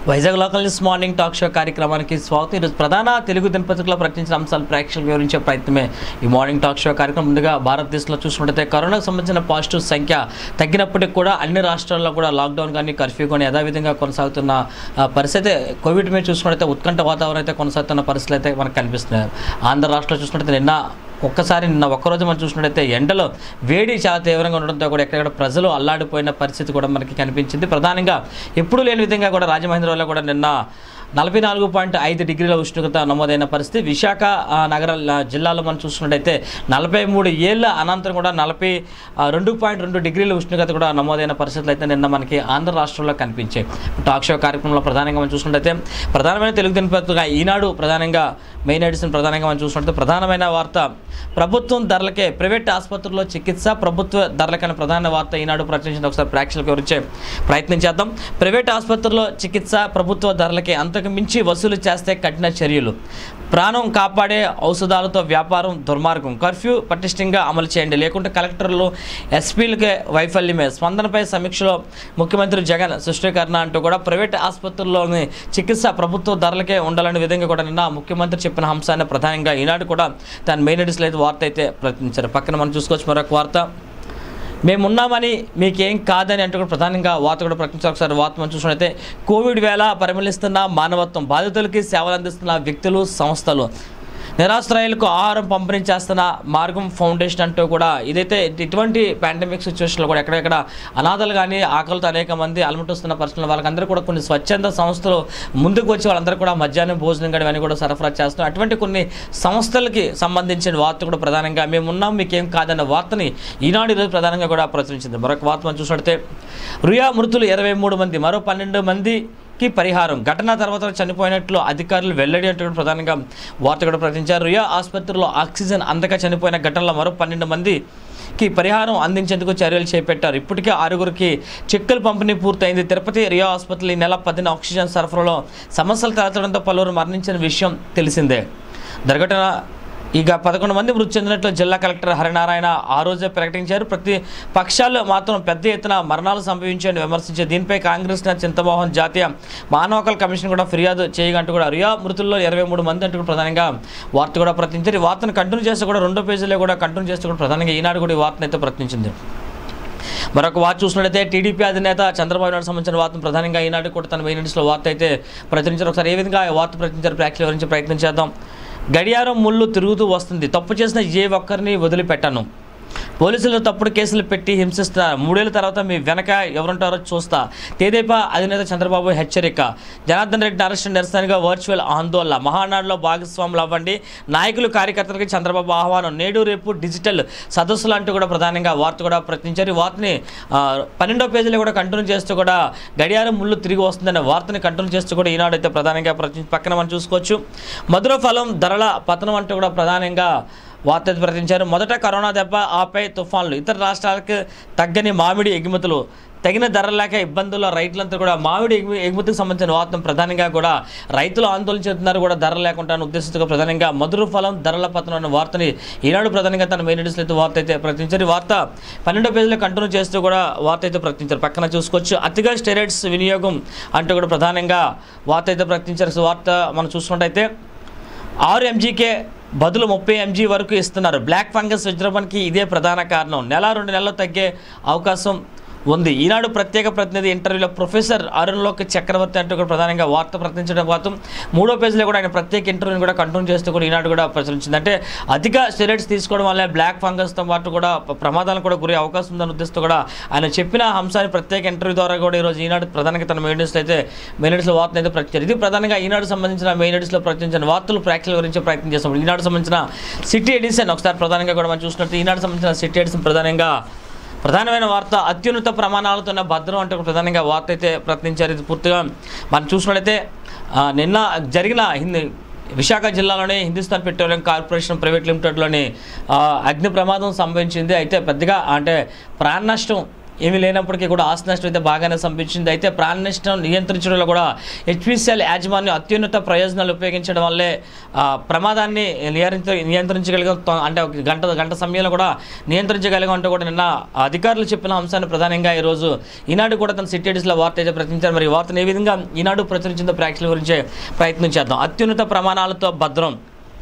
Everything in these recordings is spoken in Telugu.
Vizag local news morning talk show కార్యక్రమానికి స్వాగతం. ఈరోజు ప్రధాన తెలుగు దినపత్రికలో ప్రకటించిన అంశాలు ప్రేక్షకులకు వివరించే ప్రయత్నమే ఈ మార్నింగ్ టాక్ షో కార్యక్రమం. ముందుగా భారతదేశంలో చూసుకుంటే కరోనాకు సంబంధించిన పాజిటివ్ సంఖ్య తగ్గినప్పటికీ కూడా అన్ని రాష్ట్రాల్లో కూడా లాక్డౌన్ కానీ కర్ఫ్యూ కానీ యథావిధంగా కొనసాగుతున్న పరిస్థితి, కోవిడ్ మీద చూసుకుంటే ఉత్కంఠ వాతావరణం అయితే కొనసాగుతున్న పరిస్థితులు అయితే మనకు కనిపిస్తున్నాయి. ఆంధ్ర రాష్ట్రంలో చూసుకుంటే నిన్న ఒక్కరోజు మనం చూసినట్టయితే ఎండలో వేడి చాలా తీవ్రంగా ఉండడంతో కూడా ఎక్కడెక్కడ ప్రజలు అల్లాడిపోయిన పరిస్థితి కూడా మనకి కనిపించింది. ప్రధానంగా ఎప్పుడూ లేని విధంగా కూడా రాజమహేంద్రవరంలో కూడా నిన్న 44.5 డిగ్రీల ఉష్ణోగ్రత నమోదైన పరిస్థితి. విశాఖ నగర జిల్లాలో మనం చూసుకున్నట్టయితే 43 ఏళ్ల అనంతరం కూడా 42.2 డిగ్రీల ఉష్ణోగ్రత కూడా నమోదైన పరిస్థితులు అయితే నిన్న మనకి ఆంధ్ర రాష్ట్రంలో కనిపించాయి. టాక్ షో కార్యక్రమంలో ప్రధానంగా మనం చూసుకున్నట్టయితే ప్రధానమైన తెలుగు దినపత్రిక ఈనాడు ప్రధానంగా మెయిన్ ఎడిషన్ ప్రధానంగా మనం చూసుకుంటే ప్రధానమైన వార్త ప్రభుత్వం ధరలకే ప్రైవేట్ ఆసుపత్రుల్లో చికిత్స, ప్రభుత్వ ధరలకైన ప్రధాన వార్త ఈనాడు ప్రకటించిన ఒకసారి ప్రేక్షకులకు వివరించే ప్రయత్నం చేద్దాం. ప్రైవేట్ ఆసుపత్రుల్లో చికిత్స, ప్రభుత్వ ధరలకే అంతకు మించి వసూలు చేస్తే కఠిన చర్యలు, ప్రాణం కాపాడే ఔషధాలతో వ్యాపారం దుర్మార్గం, కర్ఫ్యూ పటిష్టంగా అమలు చేయండి లేకుంటే కలెక్టర్లు ఎస్పీలకే వైఫల్యమే, స్పందనపై సమీక్షలో ముఖ్యమంత్రి జగన్ సృష్టీకరణ అంటూ కూడా ప్రైవేట్ ఆసుపత్రుల్లోని చికిత్స ప్రభుత్వ ధరలకే ఉండాలనే విధంగా కూడా నిన్న ముఖ్యమంత్రి చెప్పిన అంశాన్ని ప్రధానంగా ఈనాడు కూడా తన మెయిన్ ఎడిషన్లో అయితే వార్త అయితే ప్రకటించారు. పక్కన మనం చూసుకోవచ్చు మరొక వార్త, మేమున్నామని మీకేం కాదని అంటూ కూడా ప్రధానంగా వార్త కూడా ప్రకటించారు. ఒకసారి వార్త మనం చూసినట్లయితే కోవిడ్ వేళ పరిమళిస్తున్న మానవత్వం, బాధితులకి సేవలు అందిస్తున్న వ్యక్తులు, సంస్థలు, నిరాశ్రయాలకు ఆహారం పంపిణీ చేస్తున్న మార్గం ఫౌండేషన్ అంటూ కూడా ఇదైతే ఇటువంటి పాండమిక్ సిచ్యువేషన్లో కూడా ఎక్కడెక్కడ అనాథలు కానీ ఆకలితో అనేక మంది అలమటిస్తున్న పరిస్థితుల్లో వాళ్ళందరూ కూడా కొన్ని స్వచ్ఛంద సంస్థలు ముందుకు వచ్చి వాళ్ళందరూ కూడా మధ్యాహ్నం భోజనం కానీ ఇవన్నీ కూడా సరఫరా చేస్తున్నారు. అటువంటి కొన్ని సంస్థలకి సంబంధించిన వార్త కూడా ప్రధానంగా మేమున్నాం మీకేం కాదన్న వార్తని ఈనాడు ఈరోజు ప్రధానంగా కూడా ప్రచురించింది. మరొక వార్త మనం చూసినట్లయితే రుయా మృతులు 23 మంది, మరో 12 మందికి పరిహారం, ఘటన తర్వాత చనిపోయినట్లు అధికారులు వెల్లడి అంటూ ప్రధానంగా వార్త కూడా ప్రకటించారు. రుయా ఆసుపత్రిలో ఆక్సిజన్ అందక చనిపోయిన ఘటనలో మరో 12 మందికి పరిహారం అందించేందుకు చర్యలు చేపట్టారు. ఇప్పటికే 6గురికి చెక్కుల పంపిణీ పూర్తయింది. తిరుపతి రియా ఆసుపత్రిలో ఈ నెల 10న ఆక్సిజన్ సరఫరాలో సమస్యలు తలెత్తడంతో పలువురు మరణించిన విషయం తెలిసిందే. దుర్ఘటన ఇక 11 మంది మృతి చెందినట్లు జిల్లా కలెక్టర్ హరినారాయణ ఆ రోజే ప్రకటించారు. ప్రతి పక్షాలు మాత్రం పెద్ద ఎత్తున మరణాలు సంభవించాయని విమర్శించారు. దీనిపై కాంగ్రెస్ నేత చింతమోహన్ జాతీయ మానవ హక్కుల కమిషన్ కూడా ఫిర్యాదు చేయగంటూ కూడా రియా మృతుల్లో 23 మంది అంటూ ప్రధానంగా వార్త కూడా ప్రకటించారు. ఈ వార్తను కంటిన్యూ చేస్తూ కూడా 2వ పేజీలో కూడా కంటిన్యూ చేస్తూ కూడా ప్రధానంగా ఈనాడు కూడా ఈ వార్తను అయితే ప్రకటించింది. మరొక వార్త చూసినట్లయితే టీడీపీ అధినేత చంద్రబాబు నాయుడు సంబంధించిన వార్తను ప్రధానంగా ఈనాడు కూడా తన మెయిన్ ఎడిషన్లో వార్త అయితే ప్రచురించారు. ఒకసారి ఏ విధంగా వార్త ప్రకటించారు ప్రేక్షకుల గురించి ప్రయత్నం చేద్దాం. గడియారం ముళ్ళు తిరుగుతూ వస్తుంది, తప్పు చేసిన ఏ ఒక్కరిని వదిలిపెట్టను, పోలీసులు తప్పుడు కేసులు పెట్టి హింసిస్తున్నారు, 3 ఏళ్ల తర్వాత మీ వెనక ఎవరుంటారో చూస్తా, తెదేపా అధినేత చంద్రబాబు హెచ్చరిక, జనార్దన్ రెడ్డి అరెస్ట్ నిరసనగా వర్చువల్ ఆందోళన, మహానాడులో భాగస్వాములు అవ్వండి, నాయకులు కార్యకర్తలకి చంద్రబాబు ఆహ్వానం, నేడు రేపు డిజిటల్ సదస్సులు అంటూ కూడా ప్రధానంగా వార్త కూడా ప్రకటించారు. ఈ వార్తని 12వ పేజీలో కూడా కంటిన్యూ చేస్తూ కూడా గడియారం ముళ్ళు తిరిగి వస్తుందనే వార్తని కంటిన్యూ చేస్తూ కూడా ఈనాడు అయితే ప్రధానంగా పక్కన మనం చూసుకోవచ్చు. మధుర ఫలం ధరల పతనం అంటూ కూడా ప్రధానంగా వార్త ప్రకటించారు. మొదట కరోనా దెబ్బ, ఆపై తుఫాన్లు, ఇతర రాష్ట్రాలకు తగ్గని మామిడి ఎగుమతులు, తగిన ధర లేక ఇబ్బందుల్లో రైతులంతా కూడా మామిడి ఎగుమతికి సంబంధించిన వార్తను ప్రధానంగా కూడా రైతులు ఆందోళన చేస్తున్నారు కూడా ధర లేకుండా ఉద్దేశించుగా ప్రధానంగా మధుర ఫలం ధరల పతనం అనే వార్తని ఈనాడు ప్రధానంగా తన మెయిన్ ఎడిషన్లో అయితే వార్త అయితే ప్రకటించారు. ఈ వార్త 12వ పేజీలో కంటిన్యూ చేస్తూ కూడా వార్త అయితే ప్రకటించారు. పక్కన చూసుకోవచ్చు అతిగా స్టెరాయిడ్స్ వినియోగం అంటూ కూడా ప్రధానంగా వార్త అయితే ప్రకటించారు. వార్త మనం చూసుకున్నట్టయితే 6 mgకే బదులు 30 mg వరకు ఇస్తున్నారు. బ్లాక్ ఫంగస్ విజృంభణకి ఇదే ప్రధాన కారణం, 1-2 నెలల్లో తగ్గే అవకాశం ఉంది. ఈనాడు ప్రత్యేక ప్రతినిధి ఇంటర్వ్యూలో ప్రొఫెసర్ అరుణ్లోక్ చక్రవర్తి అంటూ కూడా ప్రధానంగా వార్త ప్రకటించడం పాటు 3వ పేజీలో కూడా ఆయన ప్రత్యేక ఇంటర్వ్యూని కూడా కంటిన్యూ చేస్తూ కూడా ఈనాడు కూడా ప్రచురించింది. అంటే అధిక స్టెరాయిడ్స్ తీసుకోవడం వల్ల బ్లాక్ ఫంగస్తో పాటు కూడా ప్రమాదాలకు కూడా గురే అవకాశం ఉందని ఉద్దేశంతో కూడా ఆయన చెప్పిన అంశాన్ని ప్రత్యేక ఇంటర్వ్యూ ద్వారా కూడా ఈరోజు ఈనాడు ప్రధానంగా తన మెయిన్ ఎడిషన్లో వార్తను అయితే ప్రకటించారు. ఇది ప్రధానంగా ఈనాడు సంబంధించిన మెయిన్ ఎడిషన్లో ప్రకటించిన వార్తలు ప్రేక్షకుల గురించి ప్రయత్నం చేస్తాం. ఈనాడు సంబంధించిన సిటీ ఎడిషన్ ఒకసారి ప్రధానంగా కూడా మనం చూసినట్టు ఈనాడు సంబంధించిన సిటీ ఎడిషన్ ప్రధానమైన వార్త అత్యున్నత ప్రమాణాలతో భద్రం అంటే ప్రధానంగా వార్త అయితే ప్రకటించారు. ఇది పూర్తిగా మనం చూసినట్లయితే నిన్న జరిగిన విశాఖ జిల్లాలోని హిందుస్థాన్ పెట్రోలియం కార్పొరేషన్ ప్రైవేట్ లిమిటెడ్లోని అగ్ని ప్రమాదం సంభవించింది. అయితే పెద్దగా అంటే ప్రాణ నష్టం ఏమీ లేనప్పటికీ కూడా ఆస్తి నష్టం అయితే బాగానే సంభవించింది. అయితే ప్రాణ నష్టం నియంత్రించడంలో కూడా హెచ్పిసిఎల్ యాజమాన్యం అత్యున్నత ప్రయోజనాలు ఉపయోగించడం వల్లే ప్రమాదాన్ని నియంత్రించగలిగాం. అంటే ఒక గంట సమయంలో కూడా నియంత్రించగలిగాం అంటూ కూడా నిన్న అధికారులు చెప్పిన అంశాన్ని ప్రధానంగా ఈరోజు ఈనాడు కూడా తన సిటీ ఎడిషన్లో వార్త అయితే ప్రచురించారు. మరి ఈ వార్తను ఏ విధంగా ఈనాడు ప్రచురించిందో ప్రేక్షకుల గురించే ప్రయత్నం చేద్దాం. అత్యున్నత ప్రమాణాలతో భద్రం,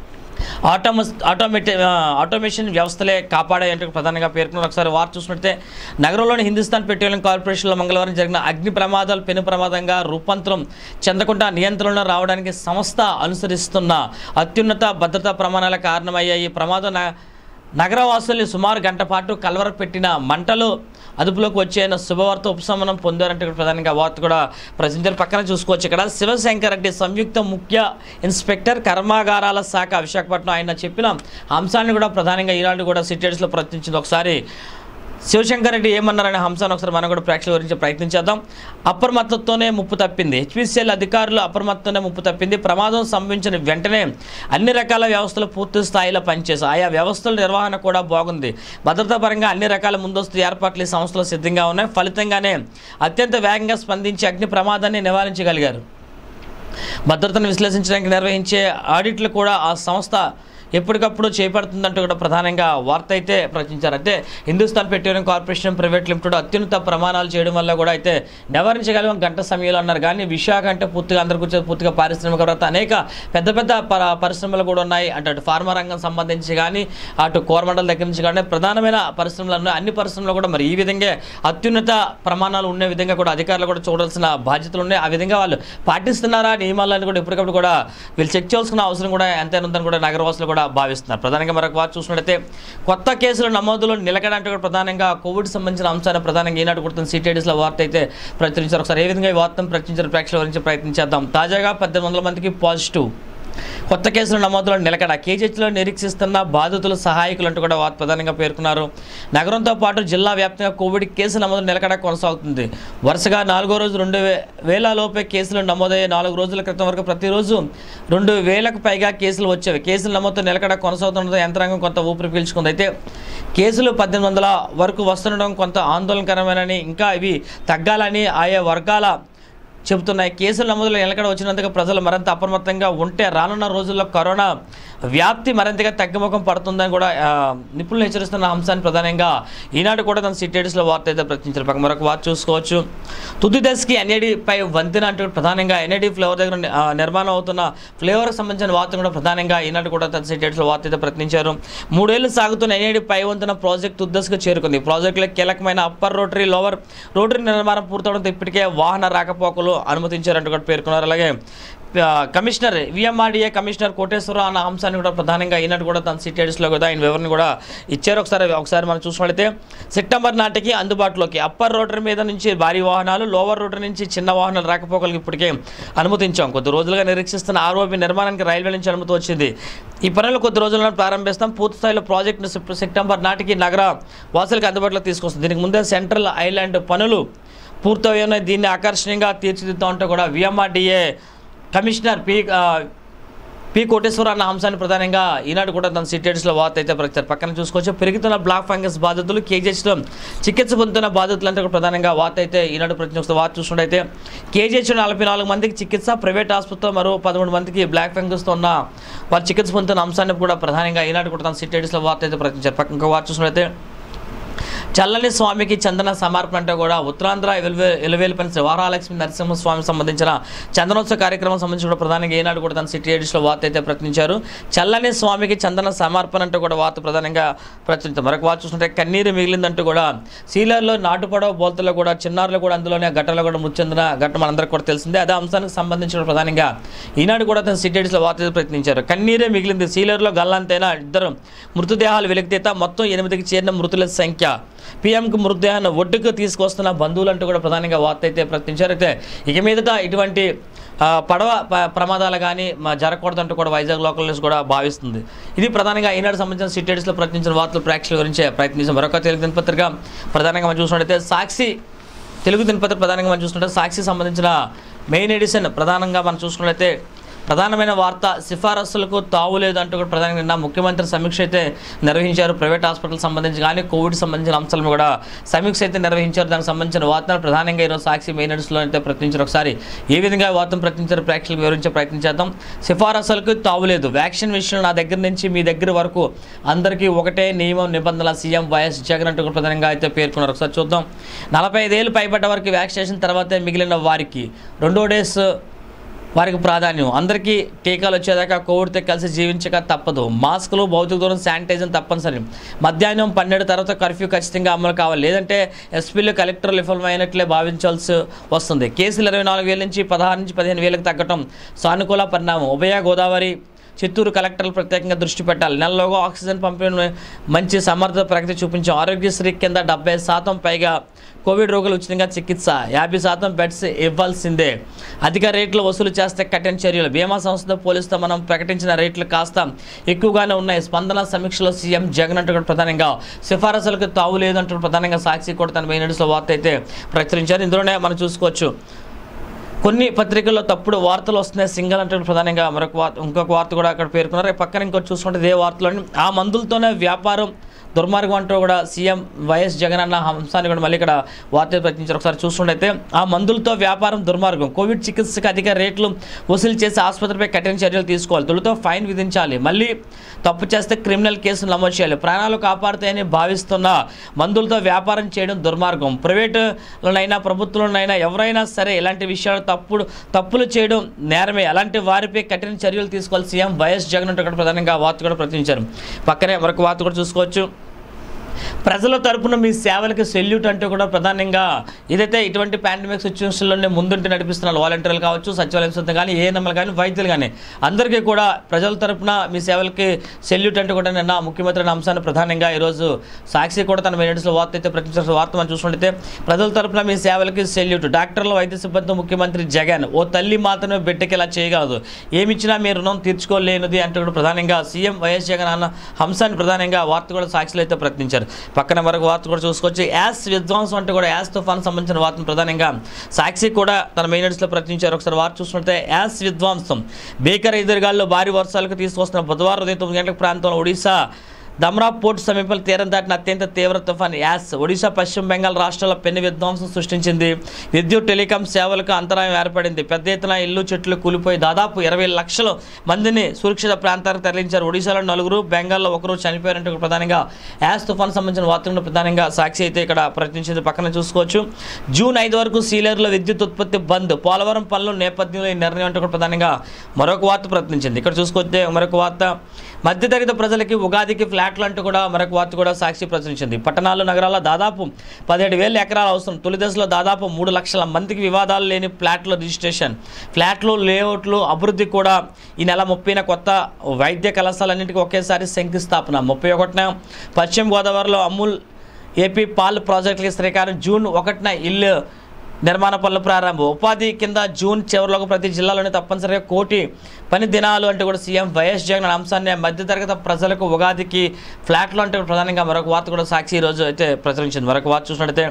ఆటోమేషన్ వ్యవస్థలే కాపాడాయంటూ ప్రధానంగా పేర్కొన్నారు. ఒకసారి వార్త చూసినట్టే నగరంలోని హిందుస్థాన్ పెట్రోలియం కార్పొరేషన్లో మంగళవారం జరిగిన అగ్ని ప్రమాదాలు పెను ప్రమాదంగా రూపాంతరం చెందకుండా నియంత్రణలో రావడానికి సంస్థ అనుసరిస్తున్న అత్యున్నత భద్రతా ప్రమాణాల కారణమయ్యాయి. ఈ ప్రమాదం నగరవాసుల్ని సుమారు గంట పాటు కలవరపెట్టిన మంటలు అదుపులోకి వచ్చేయన శుభవార్త ఉపశమనం పొందారంటే ప్రధానంగా వార్త కూడా ప్రజెంటర్ పక్కన చూసుకోవచ్చు. ఇక్కడ శివశంకర్ రెడ్డి సంయుక్త ముఖ్య ఇన్స్పెక్టర్ కర్మాగారాల శాఖ విశాఖపట్నం ఆయన చెప్పిన అంశాన్ని కూడా ప్రధానంగా ఈనాడు కూడా సిటీ ఎడిషన్లో ప్రచురించింది. ఒకసారి శివశంకర్ రెడ్డి ఏమన్నారనే అంశాన్ని ఒకసారి మనం కూడా ప్రేక్షకుల గురించి ప్రయత్నించేద్దాం. అప్రమత్తతోనే ముప్పు తప్పింది. హెచ్పిసిఎల్ అధికారులు అప్రమత్తతోనే ముప్పు తప్పింది. ప్రమాదం సంభవించిన వెంటనే అన్ని రకాల వ్యవస్థలు పూర్తి స్థాయిలో పనిచేశాయి. ఆయా వ్యవస్థల నిర్వహణ కూడా బాగుంది. భద్రతా పరంగా అన్ని రకాల ముందస్తు ఏర్పాట్లు ఈ సంస్థలు సిద్ధంగా ఉన్నాయి. ఫలితంగానే అత్యంత వేగంగా స్పందించి అగ్ని ప్రమాదాన్ని నివారించగలిగారు. భద్రతను విశ్లేషించడానికి నిర్వహించే ఆడిట్లు కూడా ఆ సంస్థ ఎప్పటికప్పుడు చేపడుతుందంటూ కూడా ప్రధానంగా వార్త అయితే ప్రచురించారు. అయితే Hindustan Petroleum Corporation Private Limited అత్యున్నత ప్రమాణాలు చేయడం వల్ల కూడా అయితే నివారించగలం గంట సమయంలో అన్నారు. కానీ విశాఖ అంటే పూర్తిగా అందరికీ వచ్చేది పూర్తిగా పారిశ్రామిక అనేక పెద్ద పెద్ద పరిశ్రమలు కూడా ఉన్నాయి. అంటే అటు ఫార్మా రంగం సంబంధించి కానీ అటు కోరమండల దగ్గర నుంచి కానీ ప్రధానమైన పరిశ్రమలు ఉన్నాయి. అన్ని పరిశ్రమలు కూడా మరి ఈ విధంగా అత్యున్నత ప్రమాణాలు ఉండే విధంగా కూడా అధికారులు కూడా చూడాల్సిన బాధ్యతలు ఉన్నాయి. ఆ విధంగా వాళ్ళు పాటిస్తున్నారా నియమాలను కూడా ఎప్పటికప్పుడు కూడా వీళ్ళు చెక్ చేయాల్సిన అవసరం కూడా ఎంతైనా ఉందని కూడా నగరవాసులు కూడా భావిస్తున్నారు. ప్రధానంగా మరొక వార్త చూసినట్లయితే కొత్త కేసుల నమోదులో నిలకడంటే కూడా ప్రధానంగా కోవిడ్ సంబంధించిన అంశాన్ని ప్రధానంగా ఈనాడు కూడా సిటీ ఎడిషన్లో వార్త అయితే ప్రచురించారు. ఒకసారి ఏ విధంగా ఈ వార్తను ప్రచురించారు ప్రేక్షకుల గురించి ప్రయత్నించేద్దాం. తాజాగా 1800 మందికి పాజిటివ్, కొత్త కేసుల నమోదులో నిలకడ, కేజీహెచ్లో నిరీక్షిస్తున్న బాధితుల సహాయకులు అంటూ కూడా వార్త ప్రధానంగా పేర్కొన్నారు. నగరంతో పాటు జిల్లా వ్యాప్తంగా కోవిడ్ కేసుల నమోదు నిలకడ కొనసాగుతుంది. వరుసగా 4వ రోజు 2000 లోపే కేసులు నమోదయ్యే. 4 రోజుల క్రితం వరకు ప్రతిరోజు 2000కు పైగా కేసులు వచ్చేవి. కేసుల నమోదు నిలకడ కొనసాగుతుండడం యంత్రాంగం కొంత ఊపిరి పీల్చుకుంది. అయితే కేసులు 1800 వరకు వస్తుండడం కొంత ఆందోళనకరమేనని, ఇంకా ఇవి తగ్గాలని ఆయా వర్గాల చెబుతున్నాయి. కేసుల నమోదులో నిలకడ వచ్చినందుకు ప్రజలు మరింత అప్రమత్తంగా ఉంటే రానున్న రోజుల్లో కరోనా వ్యాప్తి మరింతగా తగ్గుముఖం పడుతుందని కూడా నిపుణులు హెచ్చరిస్తున్న అంశాన్ని ప్రధానంగా ఈనాడు కూడా తన సిటీ ఎడిషన్లో వార్త అయితే ప్రచురించారు. పక్క మరొక వార్త చూసుకోవచ్చు. తుది దశకి ఎన్ఏడిపై వంతెన అంటూ ప్రధానంగా ఎన్ఏడి ఫ్లేవర్ దగ్గర నిర్మాణం అవుతున్న ఫ్లేవర్కి సంబంధించిన వార్త కూడా ప్రధానంగా ఈనాడు కూడా తన సిటీ ఎడిషన్లో వార్త అయితే ప్రకటించారు. 3 ఏళ్లు సాగుతున్న ఎన్ఏడి పై వంతెన ప్రాజెక్టు తుది దశకు చేరుకుంది. ప్రాజెక్టులో కీలకమైన అప్పర్ రోటరీ, లోవర్ రోటరీ నిర్మాణం పూర్తవడంతో ఇప్పటికే వాహన రాకపోకలు అనుమతించారంటూ కూడా పేర్కొన్నారు. అలాగే కమిషనర్ విఎంఆర్డీఏ కమిషనర్ కోటేశ్వరరావు అన్న అంశాన్ని కూడా ప్రధానంగా ఈనాడు కూడా తన సిటీ ఎడిషన్లో కూడా ఆయన వివరణ కూడా ఇచ్చారు. ఒకసారి మనం చూసినట్లయితే సెప్టెంబర్ నాటికి అందుబాటులోకి అప్పర్ రోటరీ మీద నుంచి భారీ వాహనాలు, లోవర్ రోటరీ నుంచి చిన్న వాహనాలు రాకపోకలకు ఇప్పటికే అనుమతించాం. కొద్ది రోజులుగా నిరీక్షిస్తున్న ఆర్ఓబి నిర్మాణానికి రైల్వే నుంచి అనుమతి వచ్చింది. ఈ పనులు కొద్ది రోజుల్లో ప్రారంభిస్తాం. పూర్తి స్థాయిలో ప్రాజెక్టును సెప్టెంబర్ నాటికి నగర వాసులకు అందుబాటులోకి తీసుకొస్తుంది. దీనికి ముందే సెంట్రల్ ఐలాండ్ పనులు పూర్తయ్యాయి. దీన్ని ఆకర్షణీయంగా తీర్చిదిద్దామంటూ కూడా విఎంఆర్డీఏ కమిషనర్ పి కోటేశ్వరరావు అన్న అంశాన్ని ప్రధానంగా ఈనాడు కూడా తన సిటీ ఎడిషన్లో వార్త అయితే ప్రకటించారు. పక్కన చూసుకోవచ్చు. పెరుగుతున్న బ్లాక్ ఫంగస్ బాధితులు, కేజీహెచ్లో చికిత్స పొందుతున్న బాధితులంతా కూడా ప్రధానంగా వార్త అయితే ఈనాడు ప్రచురిస్తున్న వార్త చూసుకుంటే కేజీహెచ్లో 44 మందికి చికిత్స, ప్రైవేట్ ఆసుపత్రిలో మరో 13 మందికి బ్లాక్ ఫంగస్తో ఉన్న వారు చికిత్స పొందుతున్న అంశాన్ని కూడా ప్రధానంగా ఈనాడు కూడా తన సిటీ ఎడిషన్లో వార్త అయితే ప్రకటించారు. పక్కన వార్త చూసుకుంటే చల్లని స్వామికి చందన సమర్పణ అంటే కూడా ఉత్తరాంధ్ర ఎలువేలుపల్లి శ్రీ వరలక్ష్మి నరసింహస్వామికి సంబంధించిన చందనోత్సవ కార్యక్రమం సంబంధించి కూడా ప్రధానంగా ఈనాడు కూడా తన సిటీ ఎడిషన్లో వార్త అయితే ప్రకటించారు. చల్లని స్వామికి చందన సమర్పణ అంటూ కూడా వార్త ప్రధానంగా ప్రచురించారు. మరొక వార్త చూస్తుంటే కన్నీరు మిగిలిందంటూ కూడా సీలర్లో నాటుపడవ బోల్తలో కూడా చిన్నారులు కూడా అందులోనే ఘటనలో కూడా మృతి చెందిన ఘటన మనందరికీ కూడా తెలిసిందే. అదే అంశానికి సంబంధించిన ప్రధానంగా ఈనాడు కూడా తన సిటీ ఎడిషన్లో వార్త అయితే ప్రకటించారు. కన్నీరే మిగిలింది, సీలర్లో గల్లంతైనా 2 మృతదేహాలు వెలికితీత, మొత్తం 8కి చేరిన మృతుల సంఖ్య, పీఎంకు మృతదేహాన్ని ఒడ్డుకు తీసుకొస్తున్న బంధువులు అంటూ కూడా ప్రధానంగా వార్త అయితే ప్రకటించారు. అయితే ఇక మీదట ఇటువంటి పడవ ప్రమాదాలు కానీ జరగకూడదంటూ కూడా వైజాగ్ లోకల్ న్యూస్ కూడా భావిస్తుంది. ఇది ప్రధానంగా ఈనాడు సంబంధించిన సిటీ ఎడిషన్లో ప్రకటించిన వార్తలు ప్రేక్షకుల గురించి ప్రయత్నించాం. మరొక తెలుగు దినపత్రిక ప్రధానంగా మనం చూసినట్టయితే సాక్షి, తెలుగు దినపత్రిక ప్రధానంగా మనం చూసినట్లయితే సాక్షి సంబంధించిన మెయిన్ ఎడిషన్ ప్రధానంగా మనం చూసుకున్నట్లయితే ప్రధానమైన వార్త సిఫారసులకు తావులేదు అంటూ కూడా ప్రధానంగా నిన్న ముఖ్యమంత్రి సమీక్ష అయితే నిర్వహించారు. ప్రైవేట్ హాస్పిటల్ సంబంధించి కానీ కోవిడ్ సంబంధించిన అంశాలను కూడా సమీక్ష అయితే నిర్వహించారు. దానికి సంబంధించిన వార్తను ప్రధానంగా ఈరోజు సాక్షి మెయిన్ ఎడిషన్లో అయితే ప్రకటించారు. ఒకసారి ఏ విధంగా వార్తను ప్రకటించారు ప్రేక్షకులకు వివరించే ప్రయత్నం చేద్దాం. సిఫారసులకు తావులేదు, వ్యాక్సిన్ విషయంలో నా దగ్గర నుంచి మీ దగ్గర వరకు అందరికీ ఒకటే నియమం నిబంధనల సీఎం వైఎస్ జగన్ అంటూ కూడా ప్రధానంగా అయితే పేర్కొన్నారు. ఒకసారి చూద్దాం. 45 ఏళ్ళు పైబడ్డ వారికి వ్యాక్సినేషన్ తర్వాతే మిగిలిన వారికి రెండో డోస్ వారికి ప్రాధాన్యం. అందరికీ టీకాలు వచ్చేదాకా కోవిడ్తో కలిసి జీవించక తప్పదు. మాస్కులు, భౌతిక దూరం, శానిటైజర్ తప్పనిసరి. మధ్యాహ్నం 12 తర్వాత కర్ఫ్యూ ఖచ్చితంగా అమలు కావాలి, లేదంటే ఎస్పీలు, కలెక్టర్లు విఫలమైనట్లే భావించాల్సి వస్తుంది. కేసులు 24,000 నుంచి 16 నుంచి 15,000కు తగ్గటం సానుకూల పరిణామం. ఉభయ గోదావరి, చిత్తూరు కలెక్టర్లు ప్రత్యేకంగా దృష్టి పెట్టాలి. నెలలోగా ఆక్సిజన్ పంపిణీ మంచి సమర్థ ప్రగతి చూపించాం. ఆరోగ్యశ్రీ కింద 70% పైగా కోవిడ్ రోగులు ఉచితంగా చికిత్స, 50% బెడ్స్ ఇవ్వాల్సిందే. అధిక రేట్లు వసూలు చేస్తే కఠిన చర్యలు. బీమా సంస్థతో పోలిస్తే మనం ప్రకటించిన రేట్లు కాస్త ఎక్కువగానే ఉన్నాయి. స్పందన సమీక్షలో సీఎం జగన్ అంటూ కూడా ప్రధానంగా సిఫారసులకు తావు లేదంటూ ప్రధానంగా సాక్షి కూడా తన మెయిన్ ఎడిషన్లో వార్త అయితే ప్రచురించారు. ఇందులోనే మనం చూసుకోవచ్చు కొన్ని పత్రికల్లో తప్పుడు వార్తలు వస్తున్నాయి. సింగల్ అంటే ప్రధానంగా ఇంకొక వార్త కూడా అక్కడ పేర్కొన్నారు. పక్కన ఇంకోటి చూసుకుంటే ఇదే వార్తలోని ఆ మందులతోనే వ్యాపారం దుర్మార్గం అంటూ కూడా సీఎం వైఎస్ జగన్ అన్న అంశాన్ని కూడా మళ్ళీ ఇక్కడ వార్త ప్రకటించారు. ఒకసారి చూసుకుంటే ఆ మందులతో వ్యాపారం దుర్మార్గం, కోవిడ్ చికిత్సకు అధిక రేట్లు వసూలు చేసి ఆసుపత్రిపై కఠిన చర్యలు తీసుకోవాలి, తొలుతో ఫైన్ విధించాలి, మళ్ళీ తప్పు చేస్తే క్రిమినల్ కేసులు నమోదు చేయాలి. ప్రాణాలు కాపాడుతాయని భావిస్తున్న మందులతో వ్యాపారం చేయడం దుర్మార్గం. ప్రైవేటులోనైనా ప్రభుత్వంలోనైనా ఎవరైనా సరే ఇలాంటి విషయాలు తప్పులు చేయడం నేరమే. అలాంటి వారిపై కఠిన చర్యలు తీసుకోవాలి సీఎం వైఎస్ జగన్ అంటూ కూడా ప్రధానంగా వార్త కూడా ప్రకటించారు. పక్కనే మరొక వార్త కూడా చూసుకోవచ్చు. ప్రజల తరపున మీ సేవలకు సెల్యూట్ అంటూ కూడా ప్రధానంగా ఇదైతే ఇటువంటి పాండమిక్ సిచ్యువేషన్లోనే ముందుంటే నడిపిస్తున్న వాలంటీర్లు కావచ్చు, సచివాలయం సిద్ధం కానీ, ఏఎన్ఎంలు కానీ, వైద్యులు కానీ అందరికీ కూడా ప్రజల తరపున మీ సేవలకి సెల్యూట్ అంటూ కూడా నిన్న ముఖ్యమంత్రి అంశాన్ని ప్రధానంగా ఈరోజు సాక్షి కూడా తన మెయిన్స్లో వార్త అయితే ప్రకటించిన వార్త మనం చూసుకుంటే ప్రజల తరపున మీ సేవలకి సెల్యూట్. డాక్టర్లు, వైద్య సిబ్బంది ముఖ్యమంత్రి జగన్ ఓ తల్లి మాత్రమే బిడ్డకి ఇలా చేయగలదు, ఏమిచ్చినా మీ రుణం తీర్చుకోలేనిది అంటూ కూడా ప్రధానంగా సీఎం వైఎస్ జగన్ అన్న అంశాన్ని ప్రధానంగా వార్త కూడా సాక్షిలో అయితే ప్రకటించారు. పక్కన మరొక వార్త కూడా చూసుకోవచ్చు. యాస్ విధ్వంసం అంటే కూడా యాస్ తుఫాన్ సంబంధించిన వార్తను ప్రధానంగా సాక్షి కూడా తన మెయిన్ ఎడిషన్లో ప్రకటించారు. ఒకసారి వార్త చూసుకుంటే యాస్ విధ్వంసం భీకర ఎదురుగాల్లో భారీ వర్షాలకు తీసుకొస్తున్న బుధవారం ఉదయం 9 గంటల ప్రాంతంలో ఒడిశా దమ్రా పోర్ట్ సమీపంలో తీరం దాటిన అత్యంత తీవ్ర తుఫాన్ యాస్ ఒడిశా, పశ్చిమ బెంగాల్ రాష్ట్రాల్లో పెను విధ్వంసం సృష్టించింది. విద్యుత్, టెలికాం సేవలకు అంతరాయం ఏర్పడింది. పెద్ద ఎత్తున ఇల్లు, చెట్లు కూలిపోయి దాదాపు 20 లక్షల మందిని సురక్షిత ప్రాంతాలకు తరలించారు. ఒడిశాలో 4, బెంగాల్లో 1 చనిపోయారంటూ ప్రధానంగా యాస్ తుఫాన్ సంబంధించిన వార్తలను ప్రధానంగా సాక్షి అయితే ఇక్కడ ప్రకటించింది. పక్కన చూసుకోవచ్చు. జూన్ 5 వరకు సీలేరులో విద్యుత్ ఉత్పత్తి బంద్, పోలవరం పనుల నేపథ్యంలో ఈ నిర్ణయం అంటూ కూడా ప్రధానంగా మరొక వార్త ప్రకటించింది. ఇక్కడ చూసుకొస్తే మరొక వార్త మధ్యతరగతి ప్రజలకి ఉగాదికి ఫ్లాట్లు అంటూ కూడా మరొక వార్త కూడా సాక్షి ప్రచురించింది. పట్టణాలు, నగరాల్లో దాదాపు 17,000 ఎకరాలు అవసరం. తొలి దశలో దాదాపు 3 లక్షల మందికి వివాదాలు లేని ఫ్లాట్ల రిజిస్ట్రేషన్, ఫ్లాట్లు లేఅవుట్లు అభివృద్ధి కూడా ఈ నెల 30న కొత్త వైద్య కళాశాలన్నింటికి ఒకేసారి శంకుస్థాపన. 31న పశ్చిమ గోదావరిలో అమూల్ ఏపీ పాల్ ప్రాజెక్టులకి శ్రీకారం. జూన్ 1న ఇల్లు నిర్మాణ పనులు ప్రారంభం. ఉపాధి కింద జూన్ చివరిలోకి ప్రతి జిల్లాలోనే తప్పనిసరిగా 1 కోటి పని దినాలు అంటూ కూడా సీఎం వైఎస్ జగన్ అంశాన్ని మధ్యతరగతి ప్రజలకు ఉగాదికి ఫ్లాట్లు అంటే ప్రధానంగా మరొక వార్త కూడా సాక్షి ఈరోజు అయితే ప్రచురించింది. మరొక వార్త చూసినట్టయితే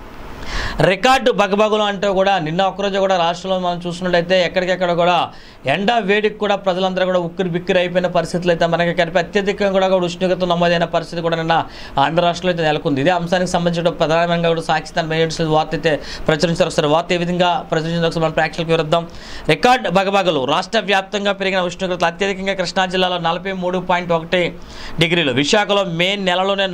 రికార్డు బగబగులు అంటూ కూడా నిన్న ఒక్కరోజు కూడా రాష్ట్రంలో మనం చూసినట్లయితే ఎక్కడికెక్కడ కూడా ఎండ వేడికి కూడా ప్రజలందరూ కూడా ఉక్కిరి బిక్కిరి అయిపోయిన పరిస్థితులు అయితే మనకి కనిపి అత్యధికంగా కూడా ఉష్ణోగ్రత నమోదైన పరిస్థితి కూడా నిన్న ఆంధ్ర రాష్ట్రంలో అయితే నెలకొంది. ఇదే అంశానికి సంబంధించిన ప్రధానంగా కూడా సాక్షి తన మెయిన్ వార్త అయితే ప్రచురించారు. ఒకసారి వార్త ఏ విధంగా ప్రచురించిన ఒకసారి మన ప్రేక్షకులకు విరుద్దాం. రికార్డ్ బగబగలు రాష్ట్ర వ్యాప్తంగా పెరిగిన ఉష్ణోగ్రతలు అత్యధికంగా కృష్ణా జిల్లాలో 43.1 డిగ్రీలు, విశాఖలో మే నెలలోనే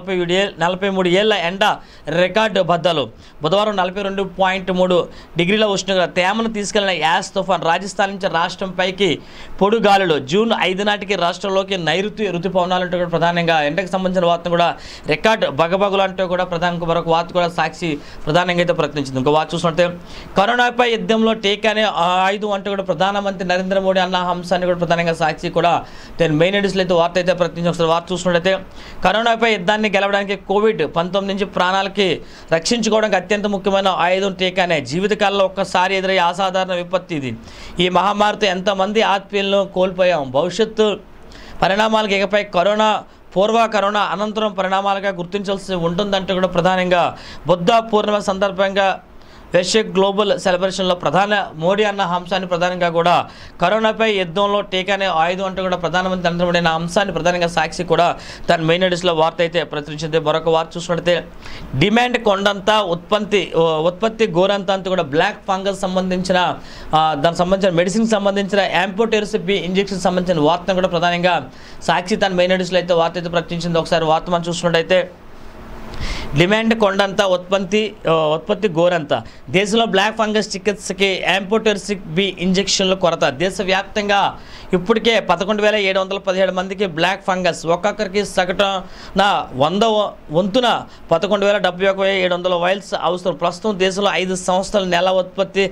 43 ఏళ్ల ఎండ రికార్డు బద్దలు. బుధవారం 42.3 డిగ్రీల ఉష్ణోగ్రత. తేమను తీసుకెళ్లిన యాస్ తుఫాన్ రాజస్థాన్ నుంచి రాష్ట్రంపైకి పొడు గాలులు. జూన్ 5 నాటికి రాష్ట్రంలోకి నైరుతి రుతుపవనాలంటూ కూడా ప్రధానంగా ఎండకు సంబంధించిన వార్తను కూడా రికార్డ్ బగబగులు అంటూ కూడా ప్రధానంగా మరొక వార్త కూడా సాక్షి ప్రధానంగా అయితే ప్రకటించింది. ఇంకో వార్త చూసుకుంటే కరోనాపై యుద్ధంలో టీకానే ఆయుధం అంటూ కూడా ప్రధానమంత్రి నరేంద్ర మోడీ అన్న అంశాన్ని కూడా ప్రధానంగా సాక్షి కూడా మెయిన్ ఎడిషన్లో అయితే వార్త అయితే ప్రకటించి ఒకసారి వార్త చూసుకున్నట్లయితే కరోనాపై యుద్ధాన్ని గెలవడానికి కోవిడ్-19 నుంచి ప్రాణాలకి రక్షించుకోవడానికి అత్యంత ముఖ్యమైన ఆయుధం టీకానే. జీవితకాలంలో ఒక్కసారి ఎదురయ్యే అసాధారణ విపత్తి ఇది. ఈ మహమ్మారితో ఎంతమంది ఆత్మీయులను కోల్పోయాం. భవిష్యత్తు పరిణామాలకు ఇకపై కరోనా అనంతరం పరిణామాలుగా గుర్తించాల్సి ఉంటుందంటూ కూడా ప్రధానంగా బుద్ధ పూర్ణిమ సందర్భంగా విశ్వ గ్లోబల్ సెలబ్రేషన్లో ప్రధాన మోడీ అన్న అంశాన్ని ప్రధానంగా కూడా కరోనాపై యుద్ధంలో టీకానే ఆయుధం అంటూ కూడా ప్రధానమంత్రి నరేంద్ర మోడీ అన్న అంశాన్ని ప్రధానంగా సాక్షి కూడా తన మెయిన్ ఎడిషన్లో వార్త అయితే ప్రచురించింది. మరొక వార్త చూసినట్లయితే డిమాండ్ కొండంతా ఉత్పత్తి గోరంతా అంతా కూడా బ్లాక్ ఫంగస్ సంబంధించిన దానికి సంబంధించిన మెడిసిన్ సంబంధించిన యాంపోటెరిస్ బి ఇంజెక్షన్ సంబంధించిన వార్తను కూడా ప్రధానంగా సాక్షి తన మెయిన్ ఎడిషన్లో అయితే వార్త అయితే ప్రకటించింది. ఒకసారి వార్త మనం చూసినట్టయితే డిమాండ్ కొండంతా ఉత్పత్తి గోరంతా దేశంలో బ్లాక్ ఫంగస్ చికిత్సకి యాంపోటెరిసిక్ బి ఇంజెక్షన్ల కొరత. దేశవ్యాప్తంగా ఇప్పటికే 11,717 మందికి బ్లాక్ ఫంగస్, ఒక్కొక్కరికి సగటున 100 వంతున 11,71,700 వైల్స్ అవసరం. ప్రస్తుతం దేశంలో 5 సంవత్సరాల నెల ఉత్పత్తి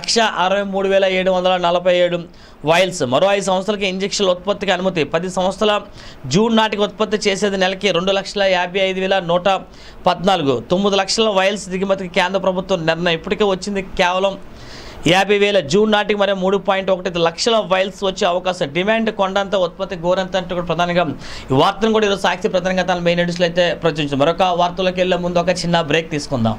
1,63,747 వైల్స్. మరో 5 సంవత్సరాలకి ఇంజెక్షన్ల ఉత్పత్తికి అనుమతి. 10 సంవత్సరాల జూన్ నాటికి ఉత్పత్తి చేసేది నెలకి 2,55,114. 9 లక్షల వైల్స్ దిగుమతికి కేంద్ర ప్రభుత్వం నిర్ణయం. ఇప్పటికే వచ్చింది కేవలం 50,000. జూన్ నాటికి మరి 3.1 లక్షల వైల్స్ వచ్చే అవకాశం. డిమాండ్ కొండంత ఉత్పత్తి గోరంత అంటూ కూడా ప్రధానంగా ఈ వార్తను కూడా ఈరోజు సాక్షి ప్రధానంగా తన మెయిన్ ఎడిషన్లో అయితే ప్రచురించింది. మరొక వార్తలోకి వెళ్ళే ముందు ఒక చిన్న బ్రేక్ తీసుకుందాం.